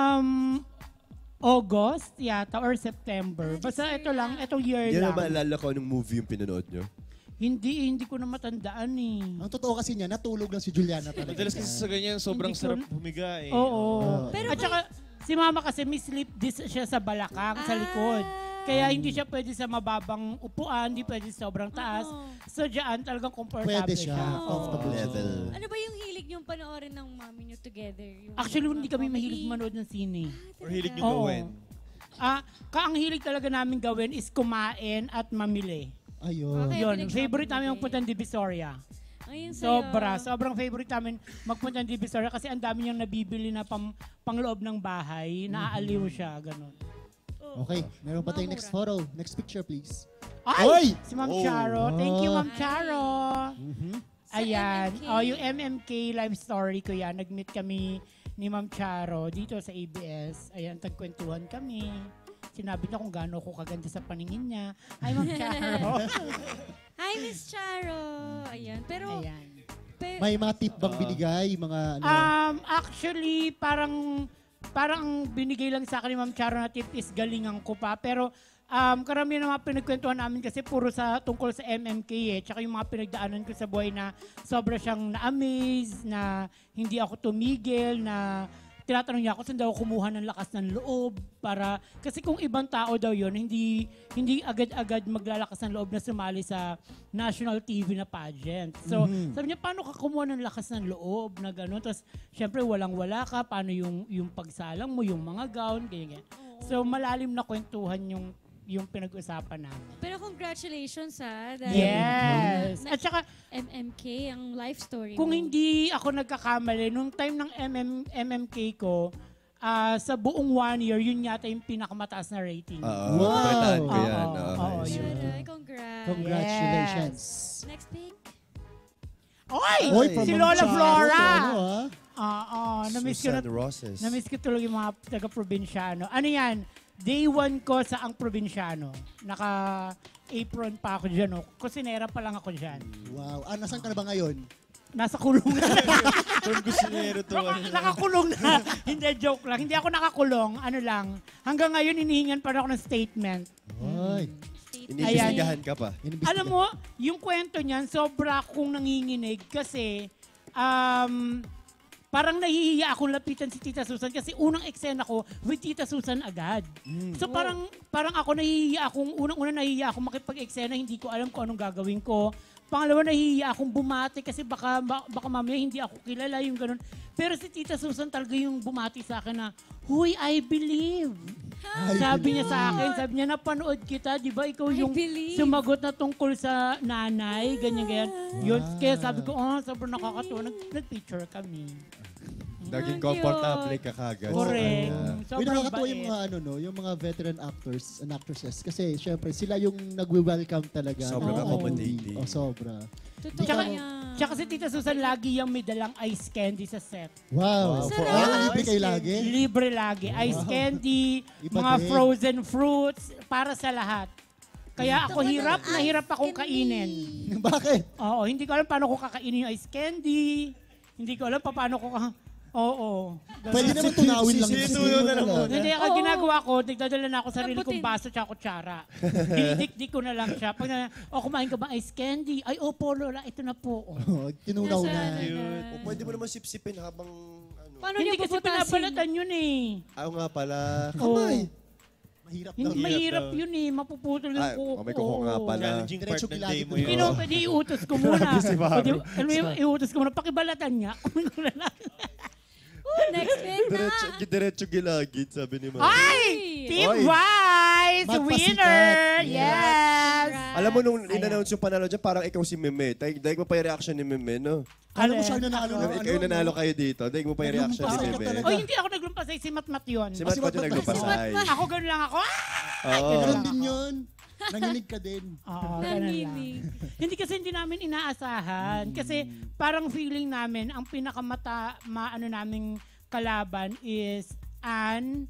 August yata or September. Basta ito lang, itong year Yan lang. ang maalala ko anong movie yung pinanood nyo? Hindi ko na matandaan eh. Ang totoo kasi niya, natulog lang si Juliana talaga. Madalas kasi sa ganyan, sobrang Hindi ko- sarap humiga eh. Oo. Pero At saka, si Mama kasi may sleep disc siya sa balakang, sa likod. Kaya hindi siya pwede sa mababang upuan, hindi pwede sa sobrang taas. So diyan talagang comfortable Pwede siya. siya. Comfortable. Level. Ano ba yung hilig niyong panoorin ng mami niyo together? Yung Actually, mga hindi kami comedy? mahilig manood ng sine. Or hilig nyo Oo. gawin. Ang hilig talaga namin gawin is kumain at mamili. Ayun. Okay. Yun, pinag-shopping favorite namin bili. magpunta ng Divisoria. Ayun sa'yo. Sobrang favorite namin magpunta ng Divisoria kasi ang dami niyang nabibili na pangloob ng bahay, naaaliw siya, ganun. Okay, meron pa tayong next photo. Next picture, please. Ay! Oy! Si Ma'am Charo. Thank you, Ma'am Charo. Ayan. MMK. Yung MMK live story ko yan. Nag-meet kami ni Ma'am Charo dito sa ABS. Ayan, tagkwentuhan kami. Sinabi niya kung gaano ako kaganda sa paningin niya. Hi, Ma'am Charo. Hi, Miss Charo. Ayan. Pero, Ayan. May mga tip bang binigay? Mga ano? Actually, parang ang binigay lang sa akin ni Ma'am Charo na tip is galingan ko pa. Pero karamihan ng mga pinagkwentuhan namin kasi puro tungkol sa MMK eh. Tsaka yung mga pinagdaanan ko sa buhay na sobra siyang na-amaze, na hindi ako tumigil, na tinatanong niya ako saan daw ako kumuha ng lakas ng loob para kasi kung ibang tao daw yon hindi agad-agad maglalakas ng loob na sumali sa national TV na pageant. So, sabi niya, paano ka kumuha ng lakas ng loob na gano'n? Tapos, syempre, walang-wala ka. Paano yung pagsalang mo, yung mga gown, ganyan. So, malalim na kwentuhan yung pinag-usapan namin. pero congratulations dahil Yes! At saka, MMK, ang life story kung mo. hindi ako nagkakamali, nung time ng MMK ko, sa buong 1 year, yun yata yung pinakamataas na rating. Wow. Balitaan ko yan. Oo, Okay. yun. Aray, congrats. Congratulations. Next pick. Oy! from Si Ma'am Lola Charo Flora! to ano, Na-miss ko na. Susan Roses. Na-miss ko tuloy yung mga taga-probinsyano. Ano yan? Day 1 ko sa ang probinsyano. Naka-apron pa ako dyan. Kusinera pa lang ako dyan. Wow. Nasaan ka na ba ngayon? Nasa kulong na. Kung gusto niyo ito. Nakakulong na. Hindi, joke lang. Hindi ako nakakulong. Ano lang. Hanggang ngayon, inihingan pa rin ako ng statement. Ay. Iniimbestigahan ka pa. Alam mo, yung kwento niyan, sobra akong nanginginig kasi parang nahihiya akong lapitan si Tita Susan kasi unang eksena ko with Tita Susan agad. So parang ako nahihiya akong, unang-una nahihiya akong makipag-eksena, hindi ko alam kung anong gagawin ko. Pangalawa, nahihiya akong bumati kasi baka mamaya hindi ako kilala, yung ganun. Pero si Tita Susan talaga yung bumati sa akin na, "Huy, I believe." Sabi niya sa akin, sabi niya, napanood kita, di ba ikaw yung believe. sumagot na tungkol sa nanay, ganyan. Yun, kaya sabi ko, sobrang nakakatuwa, nag-picture kami. Naging komportable ka kagad. Correct. Uy, nakakatuwa yung mga yung mga veteran actors and actresses kasi syempre sila yung nagwe-welcome talaga. Sobrang accommodating. Sobra. Tsaka si Tita Susan lagi yung may dalang ice candy sa set. Wow. Libre kayo lagi? Libre lagi. Ice candy, mga frozen fruits, para sa lahat. Kaya ako hirap akong kainin. Bakit? Oo, hindi ko alam paano ko kakainin yung ice candy. Hindi ko alam paano ko Oo. Pwede naman tunawin lang. Hindi, ako ginagawa ko, nagdadala na ako sarili kong baso tsaka kutsara. Dinikdik ko na lang siya. Pag kumain ka ba ice candy? Ay, opo, Lola, ito na po. Tinunaw na. Pwede mo naman sipsipin habang Hindi kasi pinabalatan yun eh. Nga pala. Kamay. Mahirap yun eh. Mapuputol yung kuko. May kuko nga pala. Challenging part ng day mo yun. Pwede iutos ko muna. Iutos ko muna. Pakibalatan niya. Next bit na. Diretso gilagid, sabi ni Mami. Ay! Team Wise! Winner! Yes! Alam mo, nung in-announce yung panalo dyan, parang ikaw si Meme. Daig mo pa yung reaction ni Meme, no? Alam mo siya nanalo. Ikaw yung nanalo kayo dito. Daig mo pa yung reaction ni Meme. Oy, hindi ako naglumpasay. Si Matmat yun. Si Matmat yung naglumpasay. Ako gano'n lang ako. Ganun din yun. Nanginig ka din. Oo, ganun lang. Hindi kasi hindi namin inaasahan. Kasi parang feeling namin, ang maano naming kalaban is Ann,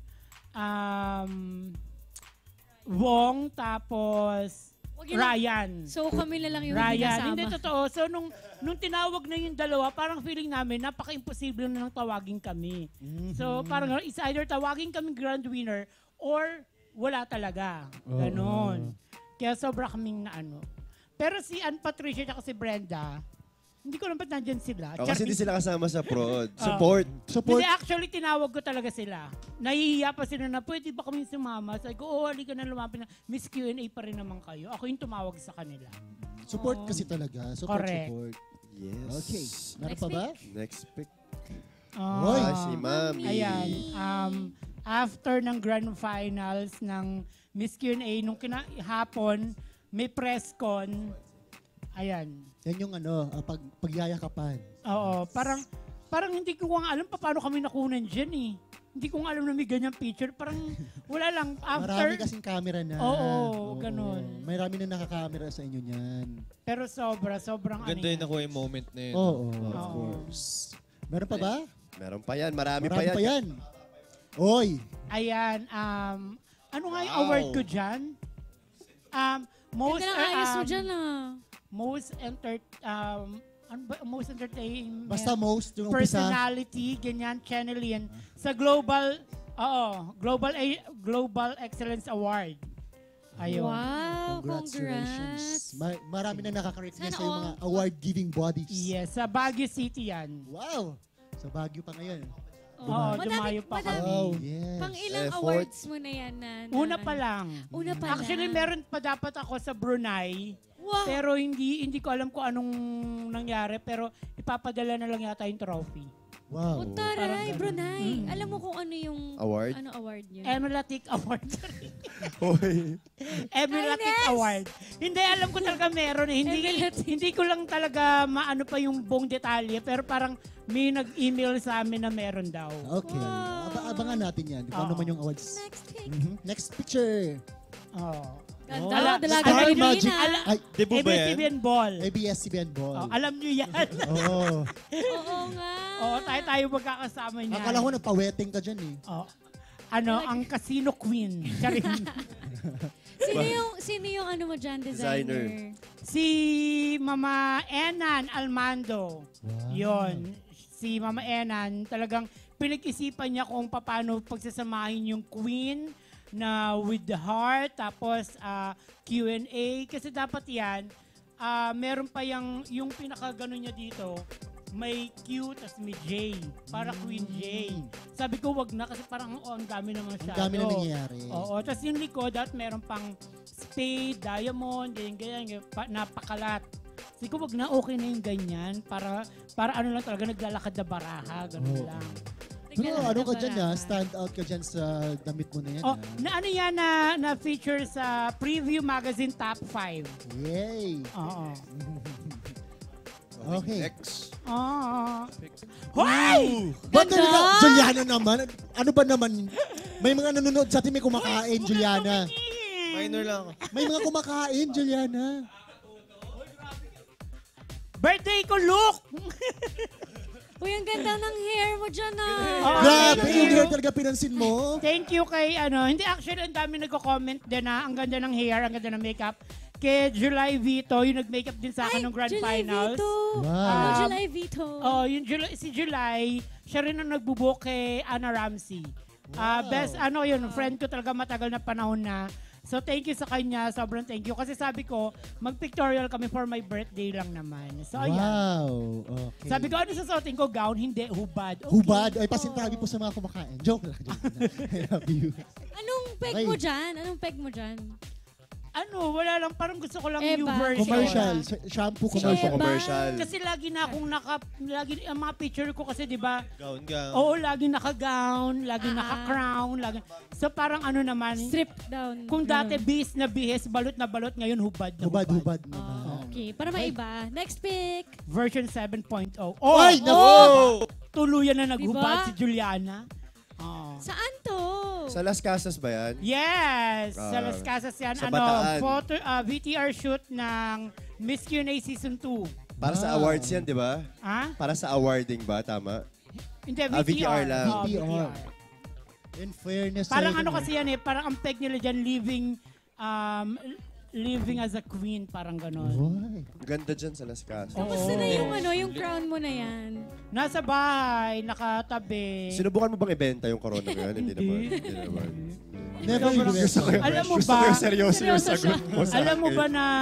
Wong, tapos Ryan. So kami na lang yung Ryan. Hindi totoo. So nung tinawag na yung dalawa, parang feeling namin, napaka-imposible na nang tawagin kami. So parang it's either tawagin kami grand winner or wala talaga. Ganon. Kaya sobra kaming Pero si Ann Patricia at si Brenda, hindi ko naman ba't nandyan sila. Kasi hindi sila kasama sa prod. Support. Support. Hindi, actually, tinawag ko talaga sila. Nahihiya pa sila na, pwede ba kami sumama? Sabi ko, halika na lumapit na. Miss Q&A pa rin naman kayo. Ako yung tumawag sa kanila. Support kasi talaga. Support. Yes. Okay. Meron pa ba? Next pick. Si Mami. Ayan. After ng grand finals ng Miss Q&A, nung hapon, may press con. Ayan. Yan yung pagyayakapan. Oo. Parang hindi ko nga alam paano kami nakunan dyan eh. Hindi ko nga alam na may ganyang picture. Parang wala lang. Marami kasing camera na. Oo, ganun. Marami na nakakamera sa inyo niyan. Pero sobrang ganda yung nakuha yung moment na yun. Oo, of course. Meron pa ba? Meron pa yan. Marami pa yan. Oy! Ayan. Ano nga yung award ko dyan? Most entertaining basta most yung personality, ganyan, Channelin sa Global Excellence Award. Ayun. Wow, congratulations. Marami na nakaka-recognize sa mga award-giving bodies. Yes, sa Baguio City yan. Wow! Sa Baguio pa ngayon. Dumayo pa kami. Wow, yes. Pang ilang awards mo na yan? Una pa lang. Actually, meron pa dapat ako sa Brunei. Wow. Pero hindi ko alam kung anong nangyari. Pero ipapadala na lang yata yung trophy. Wow. Taray, Brunei. Alam mo kung ano yung award? Ano award yun? Emiratic Award. Oy. Emiratic Award. Hindi, alam ko talaga meron eh. Hindi ko lang talaga maano pa yung buong detalye. Pero parang may nag-email sa amin na meron daw. Okay. Wow. Abangan natin yan. Kung ano man yung awards. Next picture. Dalaga Magic. ABS-CBN Ball. ABS-CBN Ball. Alam nyo yan. Oo. Oo nga. Tayo magkakasama niyan. Akala ko nagpa-wedding ka dyan eh. Ang Casino Queen. Sino yung ano mo dyan, designer? Si Mama Enan Almando. Wow. Yon. Si Mama Enan, talagang pinag-isipan niya kung paano pagsasamahin yung Queen na with the heart, tapos Q&A. Kasi dapat yan, meron pa yung pinaka-gano niya dito, may Q, tas may J. Para Queen J. Sabi ko, wag na kasi parang ang dami naman siya. Ang dami na nangyayari. Oo, tas yung likod at meron pang spade, diamond, ganyan, napakalat. Sabi ko, wag na, okay na yung ganyan. Para ano lang talaga, naglalakad na baraha, gano'n lang. Pero ano ka dyan stand out ka dyan sa damit mo na yan. Ano yan na feature sa Preview Magazine Top 5. Yay! Oo. Okay. Next. Hoy! Ba't talaga, Juliana naman? Ano ba naman? May mga nanonood sa atin may kumakain, Juliana. Minor lang. May mga kumakain, Juliana. Birthday ko, look! Uy, ang ganda ng hair mo dyan Grabe, yung hair talaga pinansin mo. Thank you kay, hindi actually, ang dami nagko-comment din na ang ganda ng hair, ang ganda ng makeup. Kay July Vito, yung nag-makeup din sa akin ng Grand Finals. Wow. July Vito. Oh, yung si July, siya rin ang nagbubook kay Anna Ramsey. Best, friend ko talaga matagal na panahon na. So thank you sa kanya, sobrang thank you. Kasi sabi ko, mag-pictorial kami for my birthday lang naman. So ayan. Wow, okay. Sabi ko, ano susuotin ko? Gown? Hindi, hubad. Okay. Hubad? Ay, pasintabi po sa mga kumakain. Joke lang. I love you. Anong peg mo dyan? Anong peg mo dyan? Wala lang. Parang gusto ko lang new version. Commercial. Shampoo commercial. Kasi lagi na akong ang mga picture ko kasi, di ba? Gown. Oo, lagi naka-gown, lagi naka-crown. So parang naman. Strip down. Kung dati bihis na bihis, balot na balot, ngayon hubad na hubad. Hubad naman. Okay, para maiba. Next pick. Version 7.0. Ay, naku! Tuluyan na naghubad si Juliana. Saan to? Sa Las Casas ba yan? Yes! Sa Las Casas yan. Sa Bataan. VTR shoot ng Miss Q&A Season 2. Para sa awards yan, di ba? Para sa awarding ba? Tama? Hindi, VTR lang. VTR. In fairness. Parang kasi yan parang ang peg nila dyan, living as a queen, parang gano'n. Ganda dyan sa Las Casas. Kamusta na yung crown mo na yan? Nasa bahay, nakatabi. Sinubukan mo bang ibenta yung corona ngayon? Hindi naman. Never regret. Alam mo Gusto ba? ko yung seryoso yung sagot mo sa Alam mo akin. ba na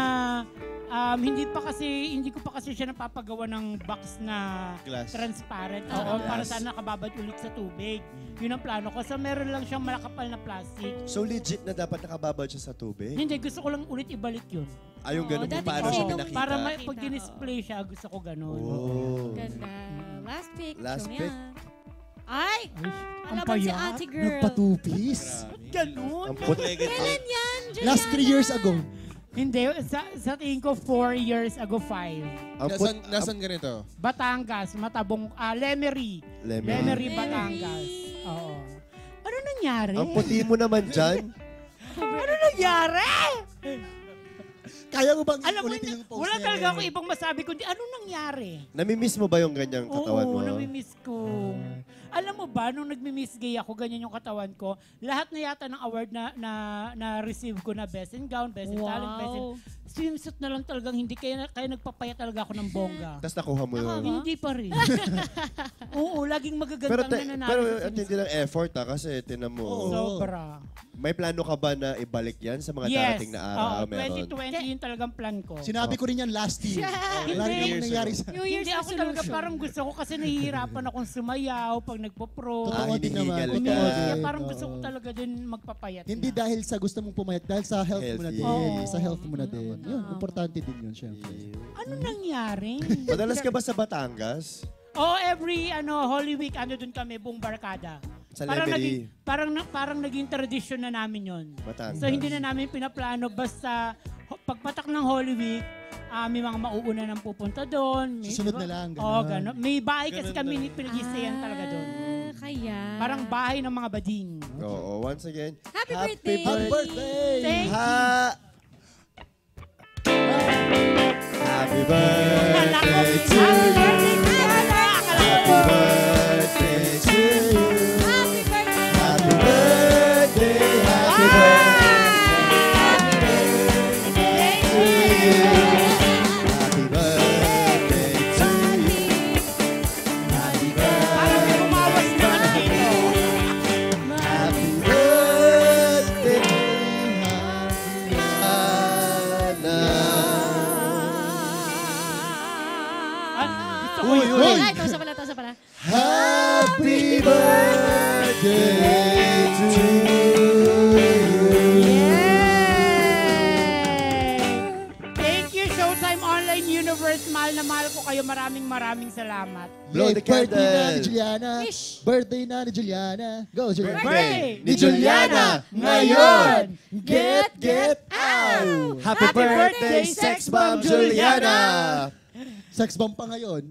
hindi ko pa kasi siya napapagawa ng box na Glass. transparent. Oo, para sana nakababad ulit sa tubig. Yun ang plano ko. So meron lang siyang malakapal na plastic. So legit na dapat nakababad siya sa tubig? Hindi, gusto ko lang ulit ibalik yun. Yung ganun kung paano siya pinakita. Para pag din-display siya, gusto ko ganun. Ganda. Last pick. Last Show pick. niya. Ay! Ang Alaban si payat. ate girl. Nagpatupis. Ganun. Kailan yan, Juliana? Last 3 years ago. Hindi, sa tingin ko 4 years ago, 5. Nasaan ganito? Batangas, Matabong, Lemery. Lemery, Batangas. Oo. Ano nangyari? Ang puti mo naman dyan. Ano nangyari? Kaya mo bang Alam mo, ulitin yung post wala na talaga yan? akong ibang masabi kundi ano nangyari? Namimiss mo ba yung ganyang katawan mo? Oo, namimiss ko. Alam mo ba, nung nagmi-miss gay ako, ganyan yung katawan ko, lahat na yata ng award na receive ko na best in gown, best in talent, best in swimsuit na lang talagang hindi. Kaya nagpapaya talaga ako ng bongga. Tapos nakuha mo yun. Hindi pa rin. Oo, laging magagandang nananalo. Pero sa at hindi lang effort kasi tinan mo. Sobra. May plano ka ba na ibalik yan sa mga darating na araw? Yes. 2020 yun talagang plan ko. Sinabi ko rin yan last year. Wala rin naman nangyari sa... Hindi ako talaga parang gusto ko kasi nahihirapan akong sumayaw pag nagpo-pro. Totoo din naman. Kaya parang gusto ko talaga din magpapayat. Hindi dahil sa gusto mong pumayat, dahil sa health mo na din. Sa health mo na din. Yun, importante din yun, syempre. Ano nangyari? Madalas ka ba sa Batangas? Every Holy Week, dun kami, buong barkada. Sa Parang Lemery. parang naging tradisyon na namin yon. Batangas. So hindi na namin pinaplano, basta pagpatak ng Holy Week, may mga mauuna nang pupunta doon. Susunod na lang. Oo, gano'n. May bahay kasi kami pinag-isayan talaga doon. Kaya. Parang bahay ng mga bading. Oo, once again. Happy birthday! Happy birthday! Thank you. Happy birthday to you. Happy birthday, Happy birthday to you. Happy birthday! Happy birthday, happy birthday to you. Happy birthday to you. Happy Parang may umawas na dito. Happy birthday, Gusto ko yun. Ay, tawsa pala. Happy birthday to you. Thank you, Showtime Online Universe. Mahal na mahal ko kayo. Maraming salamat. Blow the Birthday na candle. ni Juliana. Wish. Birthday na ni Juliana. Go, Juliana. Birthday ni Juliana ngayon. Get out! Happy Happy birthday, birthday, Sex Bomb Juliana! Sex bomb pa ngayon.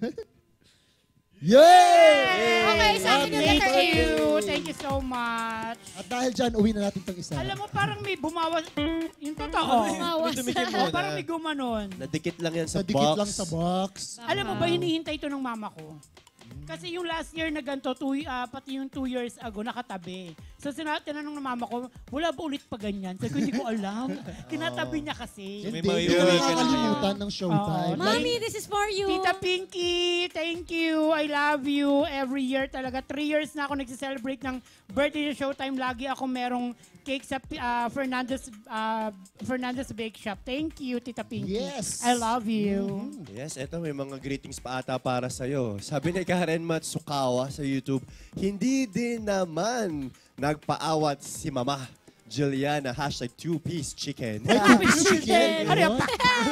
Yay! Okay, sa akin yung Thank letter A. you. Thank you so much. At dahil dyan, uwi na natin itong isa. Alam mo, parang may bumawas. Yung totoo. Bumawas. Parang may gumanon. Nadikit lang yan sa Nadikit box. lang sa box. Alam mo ba, hinihintay ito ng mama ko. Kasi yung last year na ganito, pati yung 2 years ago, nakatabi. So tinanong ng mama ko, wala ba ulit pa ganyan? Sabi ko, hindi ko alam. Kinatabi niya kasi. Hindi, May hindi ko mauwi ka na nakakalimutan ng showtime. Mommy, this is for you. Tita Pinky, thank you. I love you. Every year talaga. 3 years na ako nagse-celebrate ng birthday showtime. Lagi ako merong cake sa Fernandez Bake Shop. Thank you, Tita Pinky. Yes. I love you. Yes, eto may mga greetings pa ata para sa'yo. Sabi ni Karen Matsukawa sa YouTube, hindi din naman nagpaawat si Mama Juliana, #2-piece chicken. Two-piece chicken. Ano yan?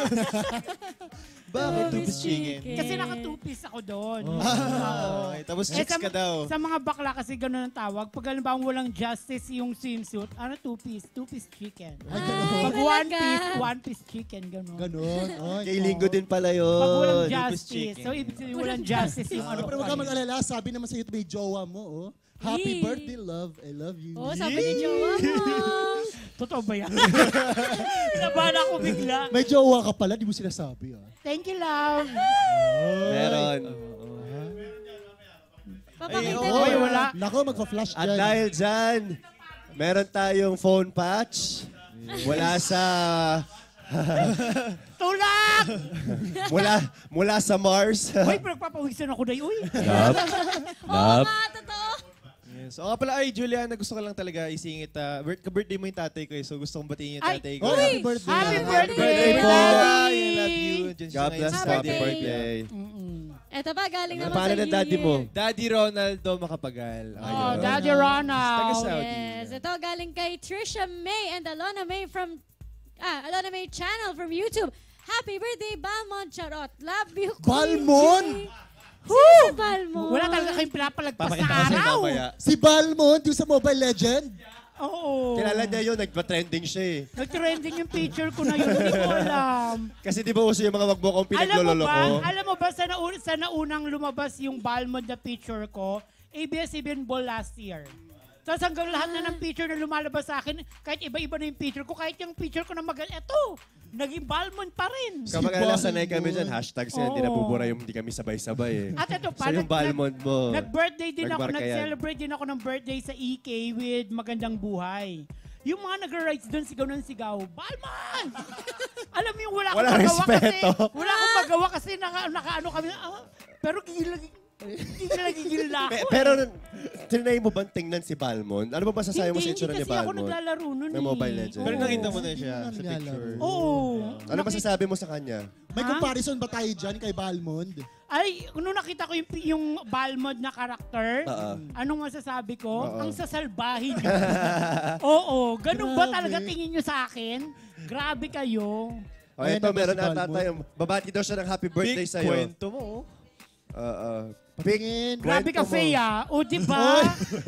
Bakit two-piece chicken? Kasi naka-2-piece ako doon. Okay, tapos chicks ka daw. Sa mga bakla kasi gano'n ang tawag. Pag halimbawa walang justice yung swimsuit, 2-piece chicken. Ay, ganun. Pag one-piece chicken, gano'n. Ganun. Ay, Kay Linggo din pala yun. Pag walang two-piece justice. chicken. So, ibig sabihin walang justice yung ano. Pero huwag ka mag-alala, sabi naman sa iyo may jowa mo, oh. Happy birthday, love. I love you. Oh, sabi ni Jowa mo. Totoo ba yan? Pinabahan ako bigla. May jowa ka pala, di mo sinasabi, ah. Thank you, love. Meron. Papakita Oy, mo. wala. Nako, magpa-flash At dyan. dahil dyan, meron tayong phone patch. Wala sa... Tulak! mula sa Mars. Uy, pinagpapawisan ako day. Uy. Oo nga, totoo. Yes. O nga pala, ay Juliana, gusto ko lang talaga isingit. Ka-birthday mo yung tatay ko eh, so gusto kong batiin yung Ay, tatay ko. Oh, happy birthday. Happy birthday, birthday, po. Daddy! I love you. Diyan siya God ngayon bless, sa happy birthday. birthday. Eto pa, galing Ano naman sa pangalan ng daddy mo? Daddy Ronaldo Makapagal. Oh, Daddy Ronald. Taga-Saudi. Yes, ito galing kay Trisha May and Alona May from Alona May channel from YouTube. Happy birthday, Balmond Charot. Love you, Queen Balmond? G. Sino si Balmond? Wala talaga kayong pinapalagpas Papakita sa ko sa'yo araw. mamaya. Si Balmond, yung sa Mobile Legend. Oo. Kilala niya yun, nagpa-trending siya eh. Nag-trending yung picture ko na yun. Hindi ko alam. Kasi di ba uso yung mga wag mo kong pinaglololoko? Alam mo ba sa naunang lumabas yung Balmond na picture ko, ABS-CBN Ball last year. Tapos hanggang lahat na ng picture na lumalabas sa akin, kahit iba-iba na yung picture ko, kahit yung picture ko na eto, naging Balmond pa rin. Kapag alala, sanay kami dyan, hashtags yan, hindi Oo. nabubura yung hindi kami sabay-sabay eh. At ito pa, So yung Balmond mo, nag-birthday din ako, nagmarka yan. nag-celebrate din ako ng birthday sa EK with Magandang Buhay. Yung mga nag-rides doon, sigaw ng sigaw, Balmond! Alam mo yung wala akong Walang magawa respeto. kasi, wala akong magawa kasi naka-ano kami, pero hindi na nagigil na ako. Pero tinry mo bang tingnan si Balmond? Ano ba masasabi mo sa itsura ni Hindi kasi ako Balmond? naglalaro nun May Mobile Legends. Pero Oo. nakita mo na siya sa Nangyala. picture. Oo. Ano masasabi mo sa kanya? May Ha? comparison ba tayo dyan kay Balmond? Ay, nung nakita ko yung Balmond na karakter, anong masasabi ko? Ang sasalbahin niyo. Oo, ganun ba Grabe. talaga tingin niyo sa akin? Grabe kayo. O Ayan ito, naman meron si ata Balmond. tayong, babati daw siya ng happy birthday Big sa'yo. kwento mo. Pingin. Grabe ka, Kwento mo. Fea. O, di ba?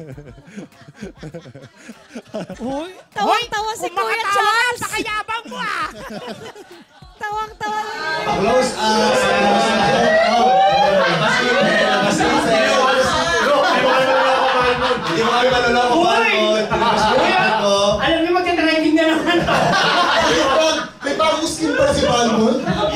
Uy. Tawang-tawa si Kuya Charles. Pakayabang mo ah. Tawang-tawa lang. Close Hindi mo kami maloloko, Balmond. Alam niyo, magka-trending na naman to. May bagong skin pala si Balmond.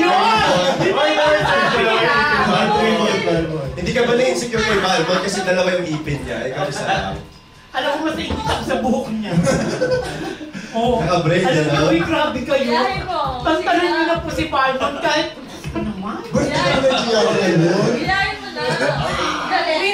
Hindi ka ba na-insecure kay Balmond kasi dalawa yung ipin niya? Ikaw isa lang. Alam mo, mas naingit ako sa buhok niya. Oh. Naka-braid Alam yan, niyo, no? uy, grabe kayo. Ilahin mo. Tantanan niyo na po si Balmond kahit... Ano naman? Birthday ka ba siya, Balmond? Ilahin mo na. Dali.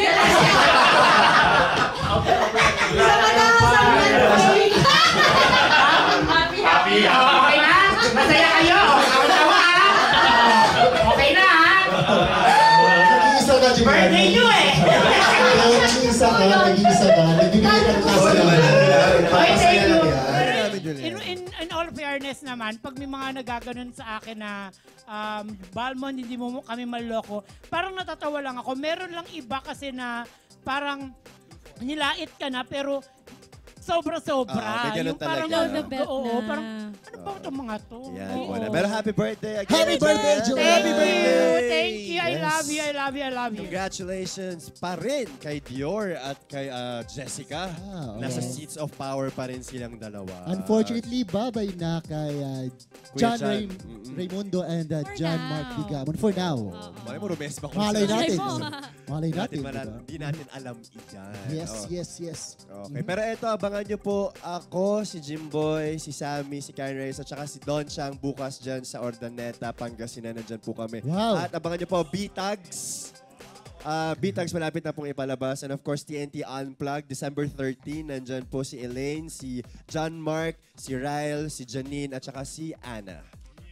Happy. Okay na? Masaya kayo? Tawa-tawa ha? Okay na ha? Nag-iisa ka, Jimmy. Birthday niyo eh. Nag-iisa ka, nag-iisa ka. Nagbibigay ka ng Oo klase. naman, Okay, thank you. yan. In all fairness naman, pag may mga nagaganon sa akin na Balmond, hindi mo kami maloko, parang natatawa lang ako. Meron lang iba kasi na parang nilait ka na, pero Sobra-sobra. May ganun Yung parang, talaga. Load the bet oo, na. parang, ano ba itong mga to? Yan, Oo. wala. Pero happy birthday again. Happy birthday, Juliana. Juliana. Thank Happy you. birthday. Thank you. I Yes. love you. I love you. I love you. Congratulations pa rin kay Dior at kay Jessica. okay. Nasa seats of power pa rin silang dalawa. Unfortunately, babay na kay Kuya John John. Raimundo and For John now. Mark Bigamon. For now. Malay mo, Rumes ba? Malay natin. mo. Malay natin. Hindi natin alam iyan. Yes, Oh. yes. Okay, pero eto, abangan nyo po ako, si Jimboy, si Sammy, si Karen Reyes, at saka si Don Chang bukas dyan sa Ordaneta, Pangasinan. Nandyan po kami. Wow. At abangan nyo po, B-Tags. B-Tags malapit na pong ipalabas. And of course, TNT Unplugged, December 13. Nandyan po si Elaine, si John Mark, si Ryle, si Janine, at saka si Anna.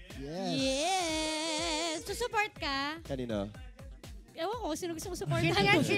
Yes! Susupport ka? Kanino? Ewan ko, sino gusto mo support? Sino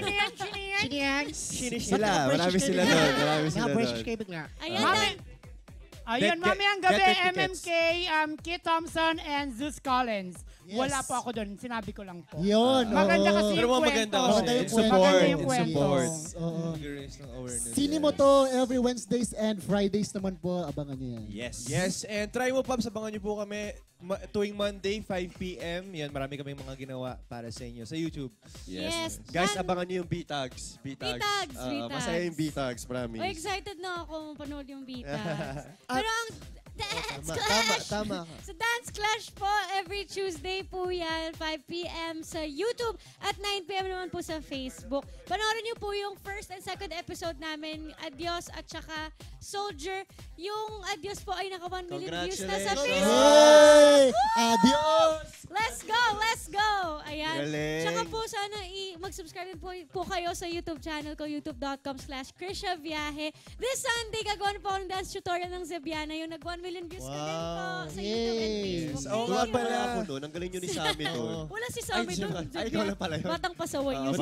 yan? Sila. Marami sila doon. Marami sila doon. Ayan Mami, na. ayun, Get- mamayang get gabi, your tickets. MMK, Kit Thompson, and Zeus Collins. Yes. Wala po ako doon, sinabi ko lang po. Yun. Maganda oo. kasi Pero yung mga kwento. maganda kasi. Maganda yung In kwento. support. Maganda yung In kwento. support. Oo. Increase ng awareness. Sini mo to every Wednesdays and Fridays naman po. Abangan nyo yan. Yes. Yes, and try mo, Pops, abangan niyo po kami tuwing Monday, 5 p.m. Yan, marami kaming mga ginawa para sa inyo sa YouTube. Yes. Guys, abangan niyo yung B-Tags. B-Tags, B-Tags. Masaya yung B-Tags, promise. Oh, excited na ako mapanood yung Vitags. Pero ang Dance Tama, Clash! tama. Sa Dance Clash po, every Tuesday po yan, 5 p.m. sa YouTube at 9 p.m. naman po sa Facebook. Panoorin niyo po yung first and second episode namin, Adios at saka Soldier. Yung Adios po ay naka 1 million views na sa Facebook. Hey! Adios! Let's go! Let's go! Ayan. Galing. Tsaka po sana mag-subscribe din po kayo sa YouTube channel ko, youtube.com/KrishaViaje. This Sunday, gagawa po ng dance tutorial ng Zebiana. Yung nag 1 million views na din po sa YouTube and Facebook. Oo nga Thank you. pala ako noon. Ang galing nyo ni Sammy doon. Wala si Sammy doon. Ay, ikaw lang pala yun. Batang pasaway yun.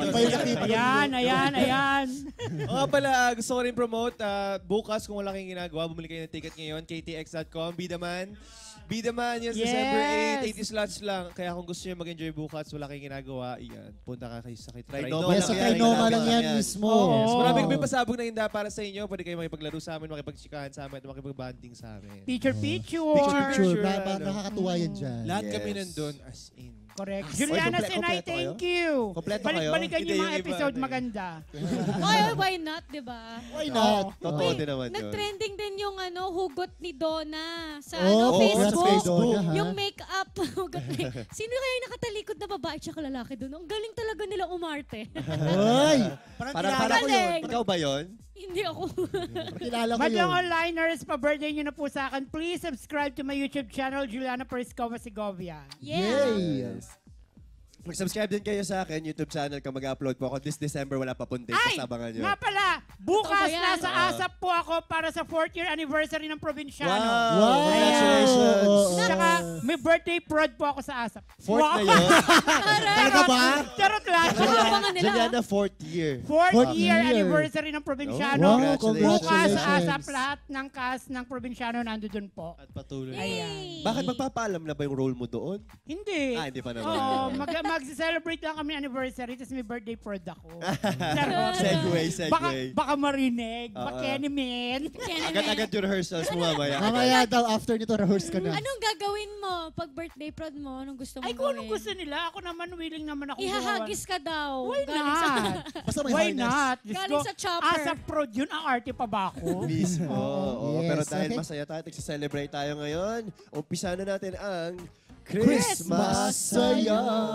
Ayan. O nga pala, gusto ko rin promote. Bukas, kung wala kayong ginagawa, bumili kayo ng ticket ngayon, ktx.com, Bidaman. Bidaman, yes, December 8, 80 slots lang. Kaya kung gusto nyo mag-enjoy bukas, wala kayong ginagawa, iyan, punta ka kayo sa Trinoma. Yes, sa Trinoma lang yan mismo. Yes, marami kami pasabog na hinda para sa inyo. Pwede kayo makipaglaro sa amin, makipagchikahan sa amin, at makipag-banding sa amin. Picture. Picture. Nakakatuwa yan dyan. Lahat kami nandun, as in. Correct. Juliana Sinay, thank you. Kompleto kayo? Balik-balikan Hindi, yung mga yung iba, episode ano eh. maganda. Why not, di ba? Why not? Totoo din naman yun. Nag-trending din yung hugot ni Donna sa Oh, Facebook. Facebook. Ha? Yung make-up. Hugot Sino kaya yung nakatalikod na babae at lalaki doon? Ang galing talaga nila umarte. Ay! Para ko yun. Galing. Ikaw ba yun? Hindi ako. Kilala ko Madlang yun. onliners, pa-birthday nyo na po sa akin. Please subscribe to my YouTube channel, Juliana Periscova Segovia. Yeah. Yay! Mag-subscribe din kayo sa akin, YouTube channel ka. Mag-upload po ako. This December, wala pa pong date. Ay! Basta abangan nyo. Nga pala, bukas Totoo ba yan? nasa ASAP po ako para sa 4th year anniversary ng Probinsyano. Wow! Congratulations! Tsaka may birthday prod po ako sa ASAP. Fourth na yun? Talaga ba? Charot lang. Abangan nila. Juliana, 4th year. 4th year year. anniversary ng Probinsyano. Wow, Bukas congratulations. sa ASAP lahat ng cast ng Probinsyano nandoon po. At patuloy. Yay. Bakit magpapaalam na ba yung role mo doon? Hindi. Hindi pa naman. Oo, mag-celebrate lang kami anniversary tapos may birthday prod ako. Charot. Segue. Baka marinig. Baka Kenny Agad-agad yung rehearsals mo mamaya. Mamaya daw, after nito, rehearse ka na. Anong gagawin mo pag birthday prod mo? Anong gusto mo Ay, kung gawin? anong gusto nila, ako naman willing naman ako. Ihahagis ka daw. Why Galing sa- not? Basta may Why harness. not? Diyos Galing ko, sa chopper. As a prod yun, ang arte pa ba ako? Mismo. Oo, Yes, pero dahil okay. masaya tayo, nagsa-celebrate tayo ngayon, umpisa na natin ang Christmas saya!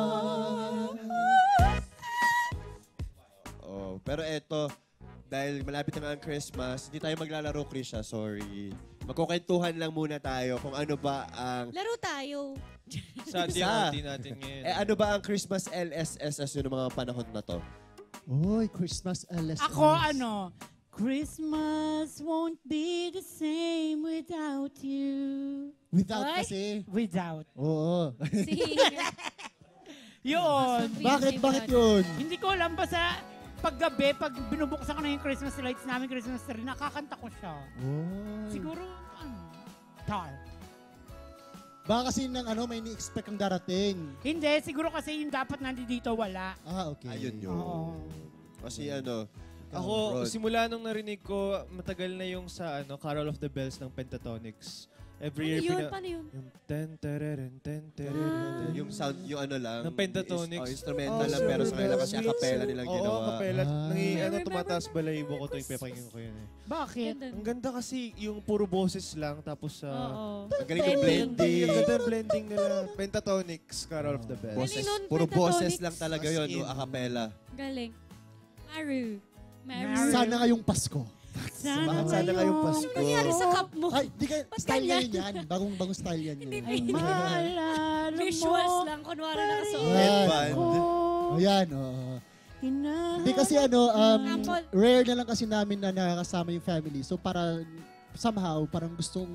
Oh, pero eto, dahil malapit na nga ang Christmas, hindi tayo maglalaro, Krisha, sorry. Magkukwentuhan lang muna tayo kung ano ba ang... Laro tayo. Sa auntie natin ngayon. ano ba ang Christmas LSS yung mga panahon na to? Uy, Christmas LSS. Ako, Christmas won't be the same without you. Without Ay. kasi. Without. Oo. Yun. Bakit yun? Hindi ko alam, basta paggabi, pag binubuksan ko na yung Christmas lights namin, Christmas tree, nakakanta ko siya. Uy. Siguro, tar. Baka kasi may ni-expect kang darating. Hindi, siguro kasi yung dapat nandito wala. Ah, okay. Ayun yun. Oo. Kasi Ako, simula nung narinig ko, matagal na yung sa Carol of the Bells ng Pentatonix. Every year, Paano yun? Yung ten. Yung sound, yung ano lang. Ng Pentatonix. Instrumental lang, pero sa kanila kasi acapella nilang ginawa. Oo, acapella. Tumataas balahibo ko tuwing pinapakinggan ko yun eh. Bakit? Ang ganda kasi yung puro boses lang, tapos Ang galing ng blending. Ang ganda ng blending nila. Pentatonix, Carol of the Bells. Puro boses lang talaga yun, acapella. Galing. Maru. Sana ngayong Pasko. Sana ngayong Pasko. Ano nangyari sa cup mo? Ay, di ka, style ganyan? ngayon yan. Bagong style yan. Ay, maalala mo. Visuals lang, kunwari nakasuot. Headband. Ayan, Hindi kasi rare na lang kasi namin na nakakasama yung family. So para somehow, parang gustong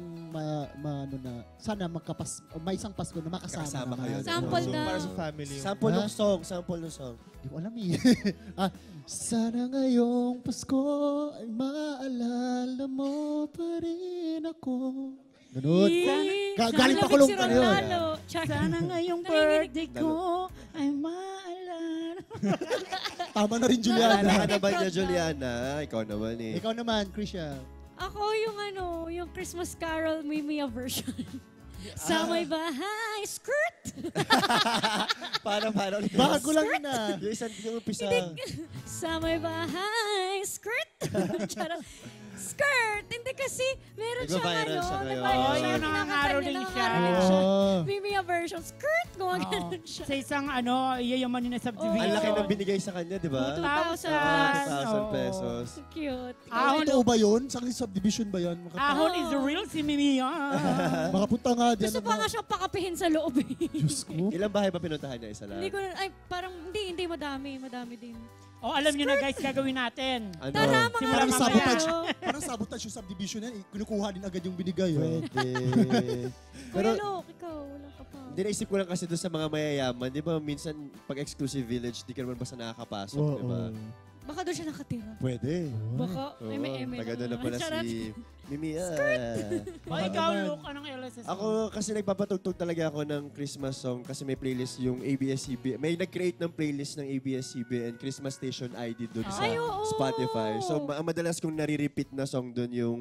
sana may isang Pasko na makasama kayo. Sample na. Para sa family. Sample ng song. Hindi ko alam eh. Sana ngayong Pasko ay maalala mo pa rin ako. Ganun. Galing pa kulong ka yun. Sana ngayong birthday ko ay maalala. Tama na rin, Juliana. Wala ka na ba niya, Juliana? Ikaw naman eh. Ikaw naman, Krisha. Ako yung Christmas Carol Mimia version. Sa may bahay, skirt! Paano? Bago lang yun ah. Yung isang yung umpisa. Sa may bahay, skirt! Charot. Skirt! Hindi kasi, meron siyang Nagba-viral siya ngayon. Oo, yun ang nangangaroling siya. Mimia version, skirt! Gumaganon siya. Sa isang yayaman na subdivision. Ang laki ng binigay sa kanya, di ba? 2,000 pesos. Cute. Totoo ba yun? Sa subdivision ba yan? Ahon is real si Mimia. Makapunta nga dyan. Gusto pa nga siyang pakapihin sa loob eh. Diyos ko. Ilang bahay ba pinuntahan niya? Isa lang? Hindi ko parang, hindi madami din. Alam niyo na guys, gagawin natin. Ano? Tara, mga Simula Parang mamaya. Parang sabotage yung subdivision yan. Kinukuha din agad yung binigay. Pwede. Kuya Lok, ikaw, wala ka pa. Hindi, naisip ko lang kasi doon sa mga mayayaman. Di ba minsan pag exclusive village, di ka naman basta nakakapasok, di ba? Baka doon siya nakatira. Pwede. Baka, may Taga doon na pala si Mimi. Ikaw, Luke, anong LSS? Ako kasi nagpapatugtog talaga ako ng Christmas song kasi may playlist yung ABS-CBN. May nag-create ng playlist ng ABS-CBN Christmas Station ID doon sa Spotify. So madalas kong nare-repeat na song doon yung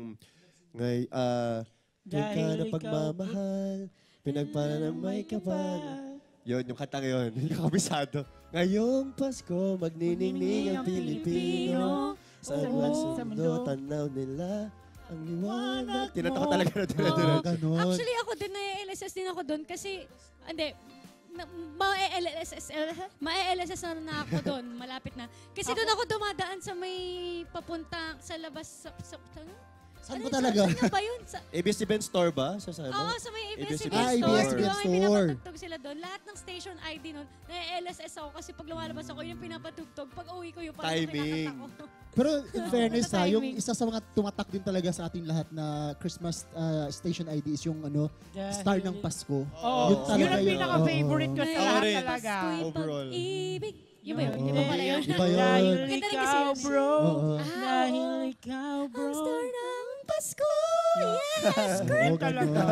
Diyan ka na pagmamahal, pinagpala ng may kapal. Yun, yung katang yun. Yung kabisado. Ngayong Pasko, magniningning ang Pilipino. Sa mundo, tanaw nila ang liwanag. Tinata ko talaga na tinatira. Actually, ako din na-LSS din ako doon kasi, hindi, ma-LSS na ako doon, malapit na. Kasi doon ako dumadaan sa may papunta sa labas Saan ba talaga? Saan ba yun? ABS-CBN store ba? Oo, sa may ABS-CBN store. store. ABS-CBN May pinapatugtog sila doon. Lahat ng station ID noon, na-LSS ako kasi pag lumalabas ako, yun yung pinapatugtog. Pag uwi ko yung parang Timing. pinakanta ko. Pero in fairness yung isa sa mga tumatak din talaga sa ating lahat na Christmas station ID is yung Star ng Pasko. Yun ang pinaka-favorite ko sa lahat talaga. Overall. Yun ba yun? Di ba pala yun? Iba yun. Dahil ikaw, bro. Dahil ikaw, bro. Ang Star ng Pasko! Yes! Oo, talaga.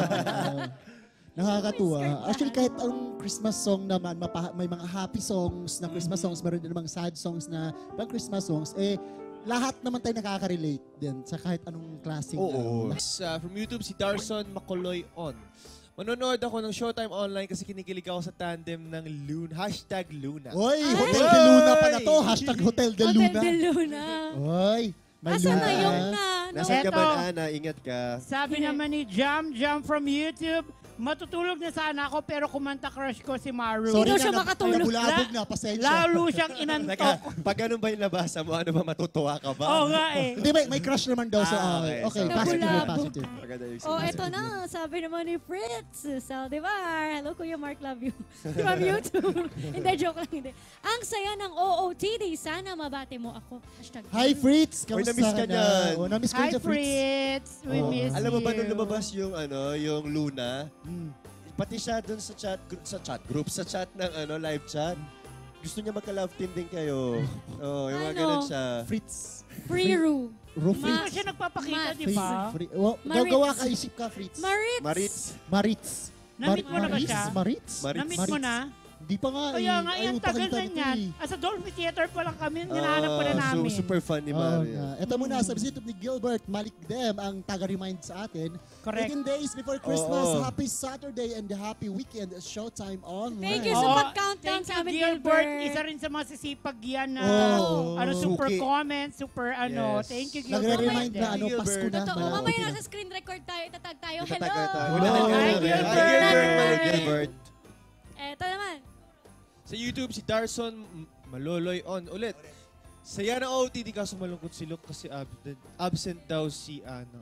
Nakakatuwa. Actually, kahit ang Christmas song naman, may mga happy songs na Christmas songs, meron din mga sad songs na pang Christmas songs, lahat naman tayo nakaka-relate din sa kahit anong klaseng. Oo. From YouTube, si Darson Makuloy On. Manonood ako ng Showtime Online kasi kinikilig ako sa tandem ng Luna. #Luna. Oy, Hotel de Luna pa na to. #Hotel de Luna. Hotel de Luna. Oy, may Asan Luna. na yung Nasaan ka ba, Ana? Ingat ka. Sabi naman ni Jam from YouTube, matutulog na sana ako pero kumanta crush ko si Maru. Sorry Hindi siya na, makatulog. nabulabog na. Pasensya. Lalo siyang inantok. Pag ganun ba yung nabasa mo, ano ba, matutuwa ka ba? Oo nga eh. Hindi, may crush naman daw sa okay, positive. Maganda yung Oh, eto na. Sabi naman ni Fritz Saldivar. Hello, Kuya Mark. Love you. From YouTube. Hindi, joke lang. Hindi. Ang saya ng OOTD. Sana mabate mo ako. Hi, Fritz. Kamusta namiss ka niyan. Namiss ko Hi, sa Fritz. Fritz. We miss you. Alam mo ba nung lumabas yung Luna, pati siya dun sa chat ng live chat, gusto niya magka-love team din kayo. Yung mga ganun siya. Fritz. Free Ru. Hindi siya nagpapakita, di ba? Gagawa ka, isip ka, Fritz. Maritz. Maritz. Namit mo na ba siya? Maritz? Namit mo na? Di pa nga Kaya nga, yung tagal na niyan. Sa Dolphy Theater pa lang kami, hinahanap ko na namin. Super fun ni Maria. Ito muna, sa visit ni Gilbert Malik Dem ang taga-remind sa atin. Correct. 18 days before Christmas, happy Saturday and happy weekend Showtime Online. Thank you sa pag-countdown sa amin, Gilbert. Isa rin sa mga sisipag yan na super comment, super Thank you, Gilbert. Nagre-remind na Pasko na. Totoo, mamaya nasa screen record tayo, itatag tayo. Hello! Hi, Gilbert! Eto naman. Sa YouTube, si Darson Maloloy on ulit. Saya na OTD kaso malungkot si Luke kasi absent daw si Ano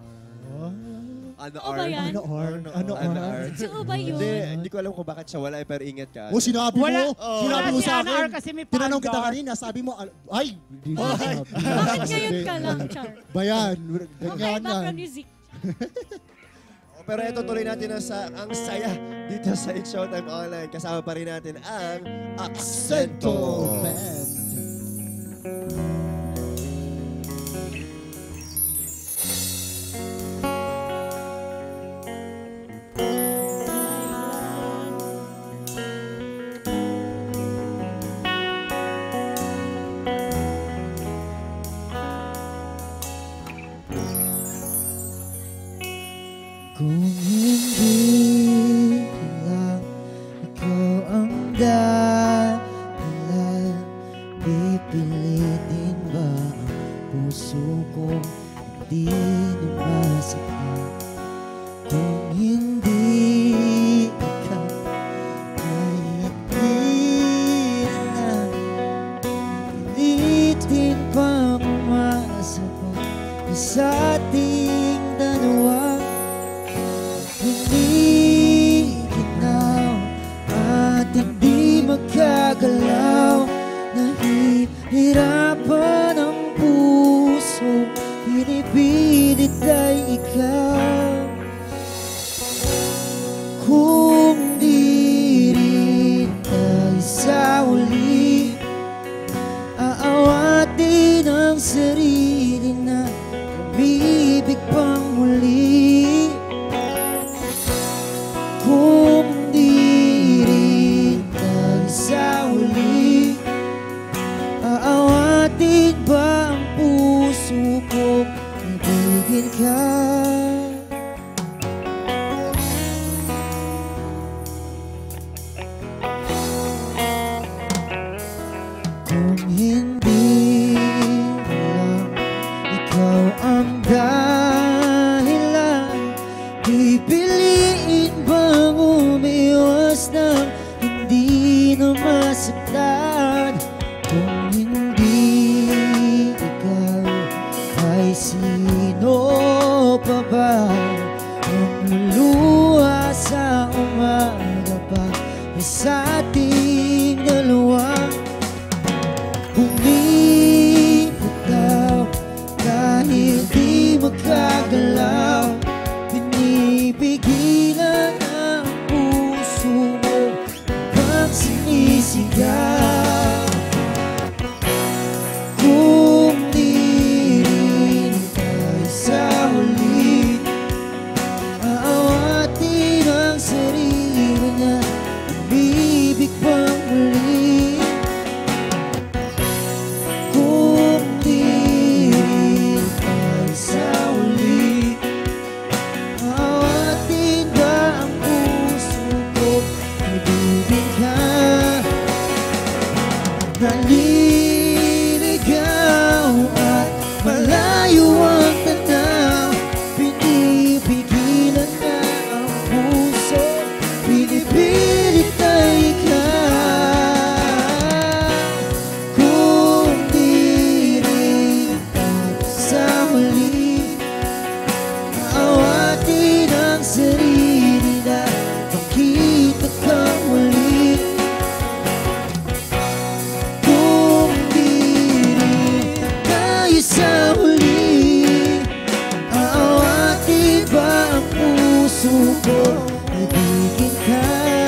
ba yan? Ano R? Si ba yun? Hindi ko alam kung bakit siya wala, pero ingat ka. Sinabi mo. Sinabi mo sa akin. Kasi may tinanong kita kanina, sabi mo, ay, bakit ngayon ka lang, Char? Bayan, Okay, ganyan background music. Pero ito, tuloy natin ang saya dito sa It's Showtime Online. Kasama pa rin natin ang Accento Band. Kung hindi lang ikaw ang dahilan, pipilitin ba ang puso kong hindi lumasakit? Kung hindi ikaw, kahit di na pipilitin pa umasabay sa ating dalawa. Hindi ginaw at hindi magkagalaw, nahihirapan ang puso, pinipilit ay ikaw. Kung di rin tayo sa huli, aawatin ang sarili na umibig pang muli. Kung di rin tayo sa huli, aawatin ba ang puso kong ibigin ka? Kung hindi lang ikaw ang dahilan, pipiliin bang umiwas ng hindi na masaktan? Kung hindi ikaw, ay sino pa ba ang luluha sa umaga pa sa ating dalawa? Umibot daw kahit di magkagalaw, pinipigilan ang puso mo pag sinisigaw. Kung di rin tayo sa huli, aawatin ang sarili na umibig pang muli. Kung di rin tayo sa huli, aawatin ba ang puso ko, ibigin ka? Naliligaw at malayo ang tanaw, pinipigilan na ang puso, pinipilit na ikaw. Kung di rin tayo sa huli, aawatin ang sarili na makita kang muli. Kung di rin tayo sa huli, aawatin ba ang puso ko, ibigin ka?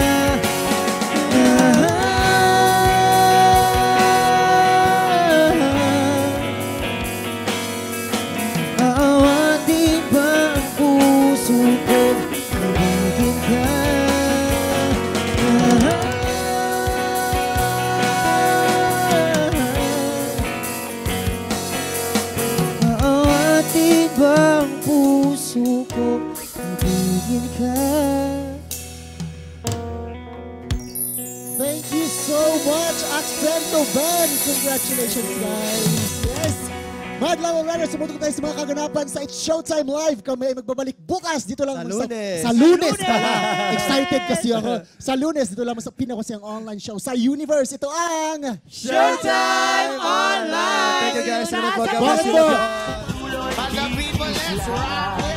Aawatin ba ang puso ko, ibigin ka? ka. Thank you so much, Accento Band. Congratulations, guys. Yes. Madlang Runners, sumutok tayo sa mga kaganapan sa It's Showtime Live. Kami ay magbabalik bukas dito lang sa Lunes pala. Excited kasi ako. Sa Lunes, dito lang sa pinakasiyang online show sa Universe. Ito ang Showtime Online! Thank you guys. Bakit po? But the people, let's rock!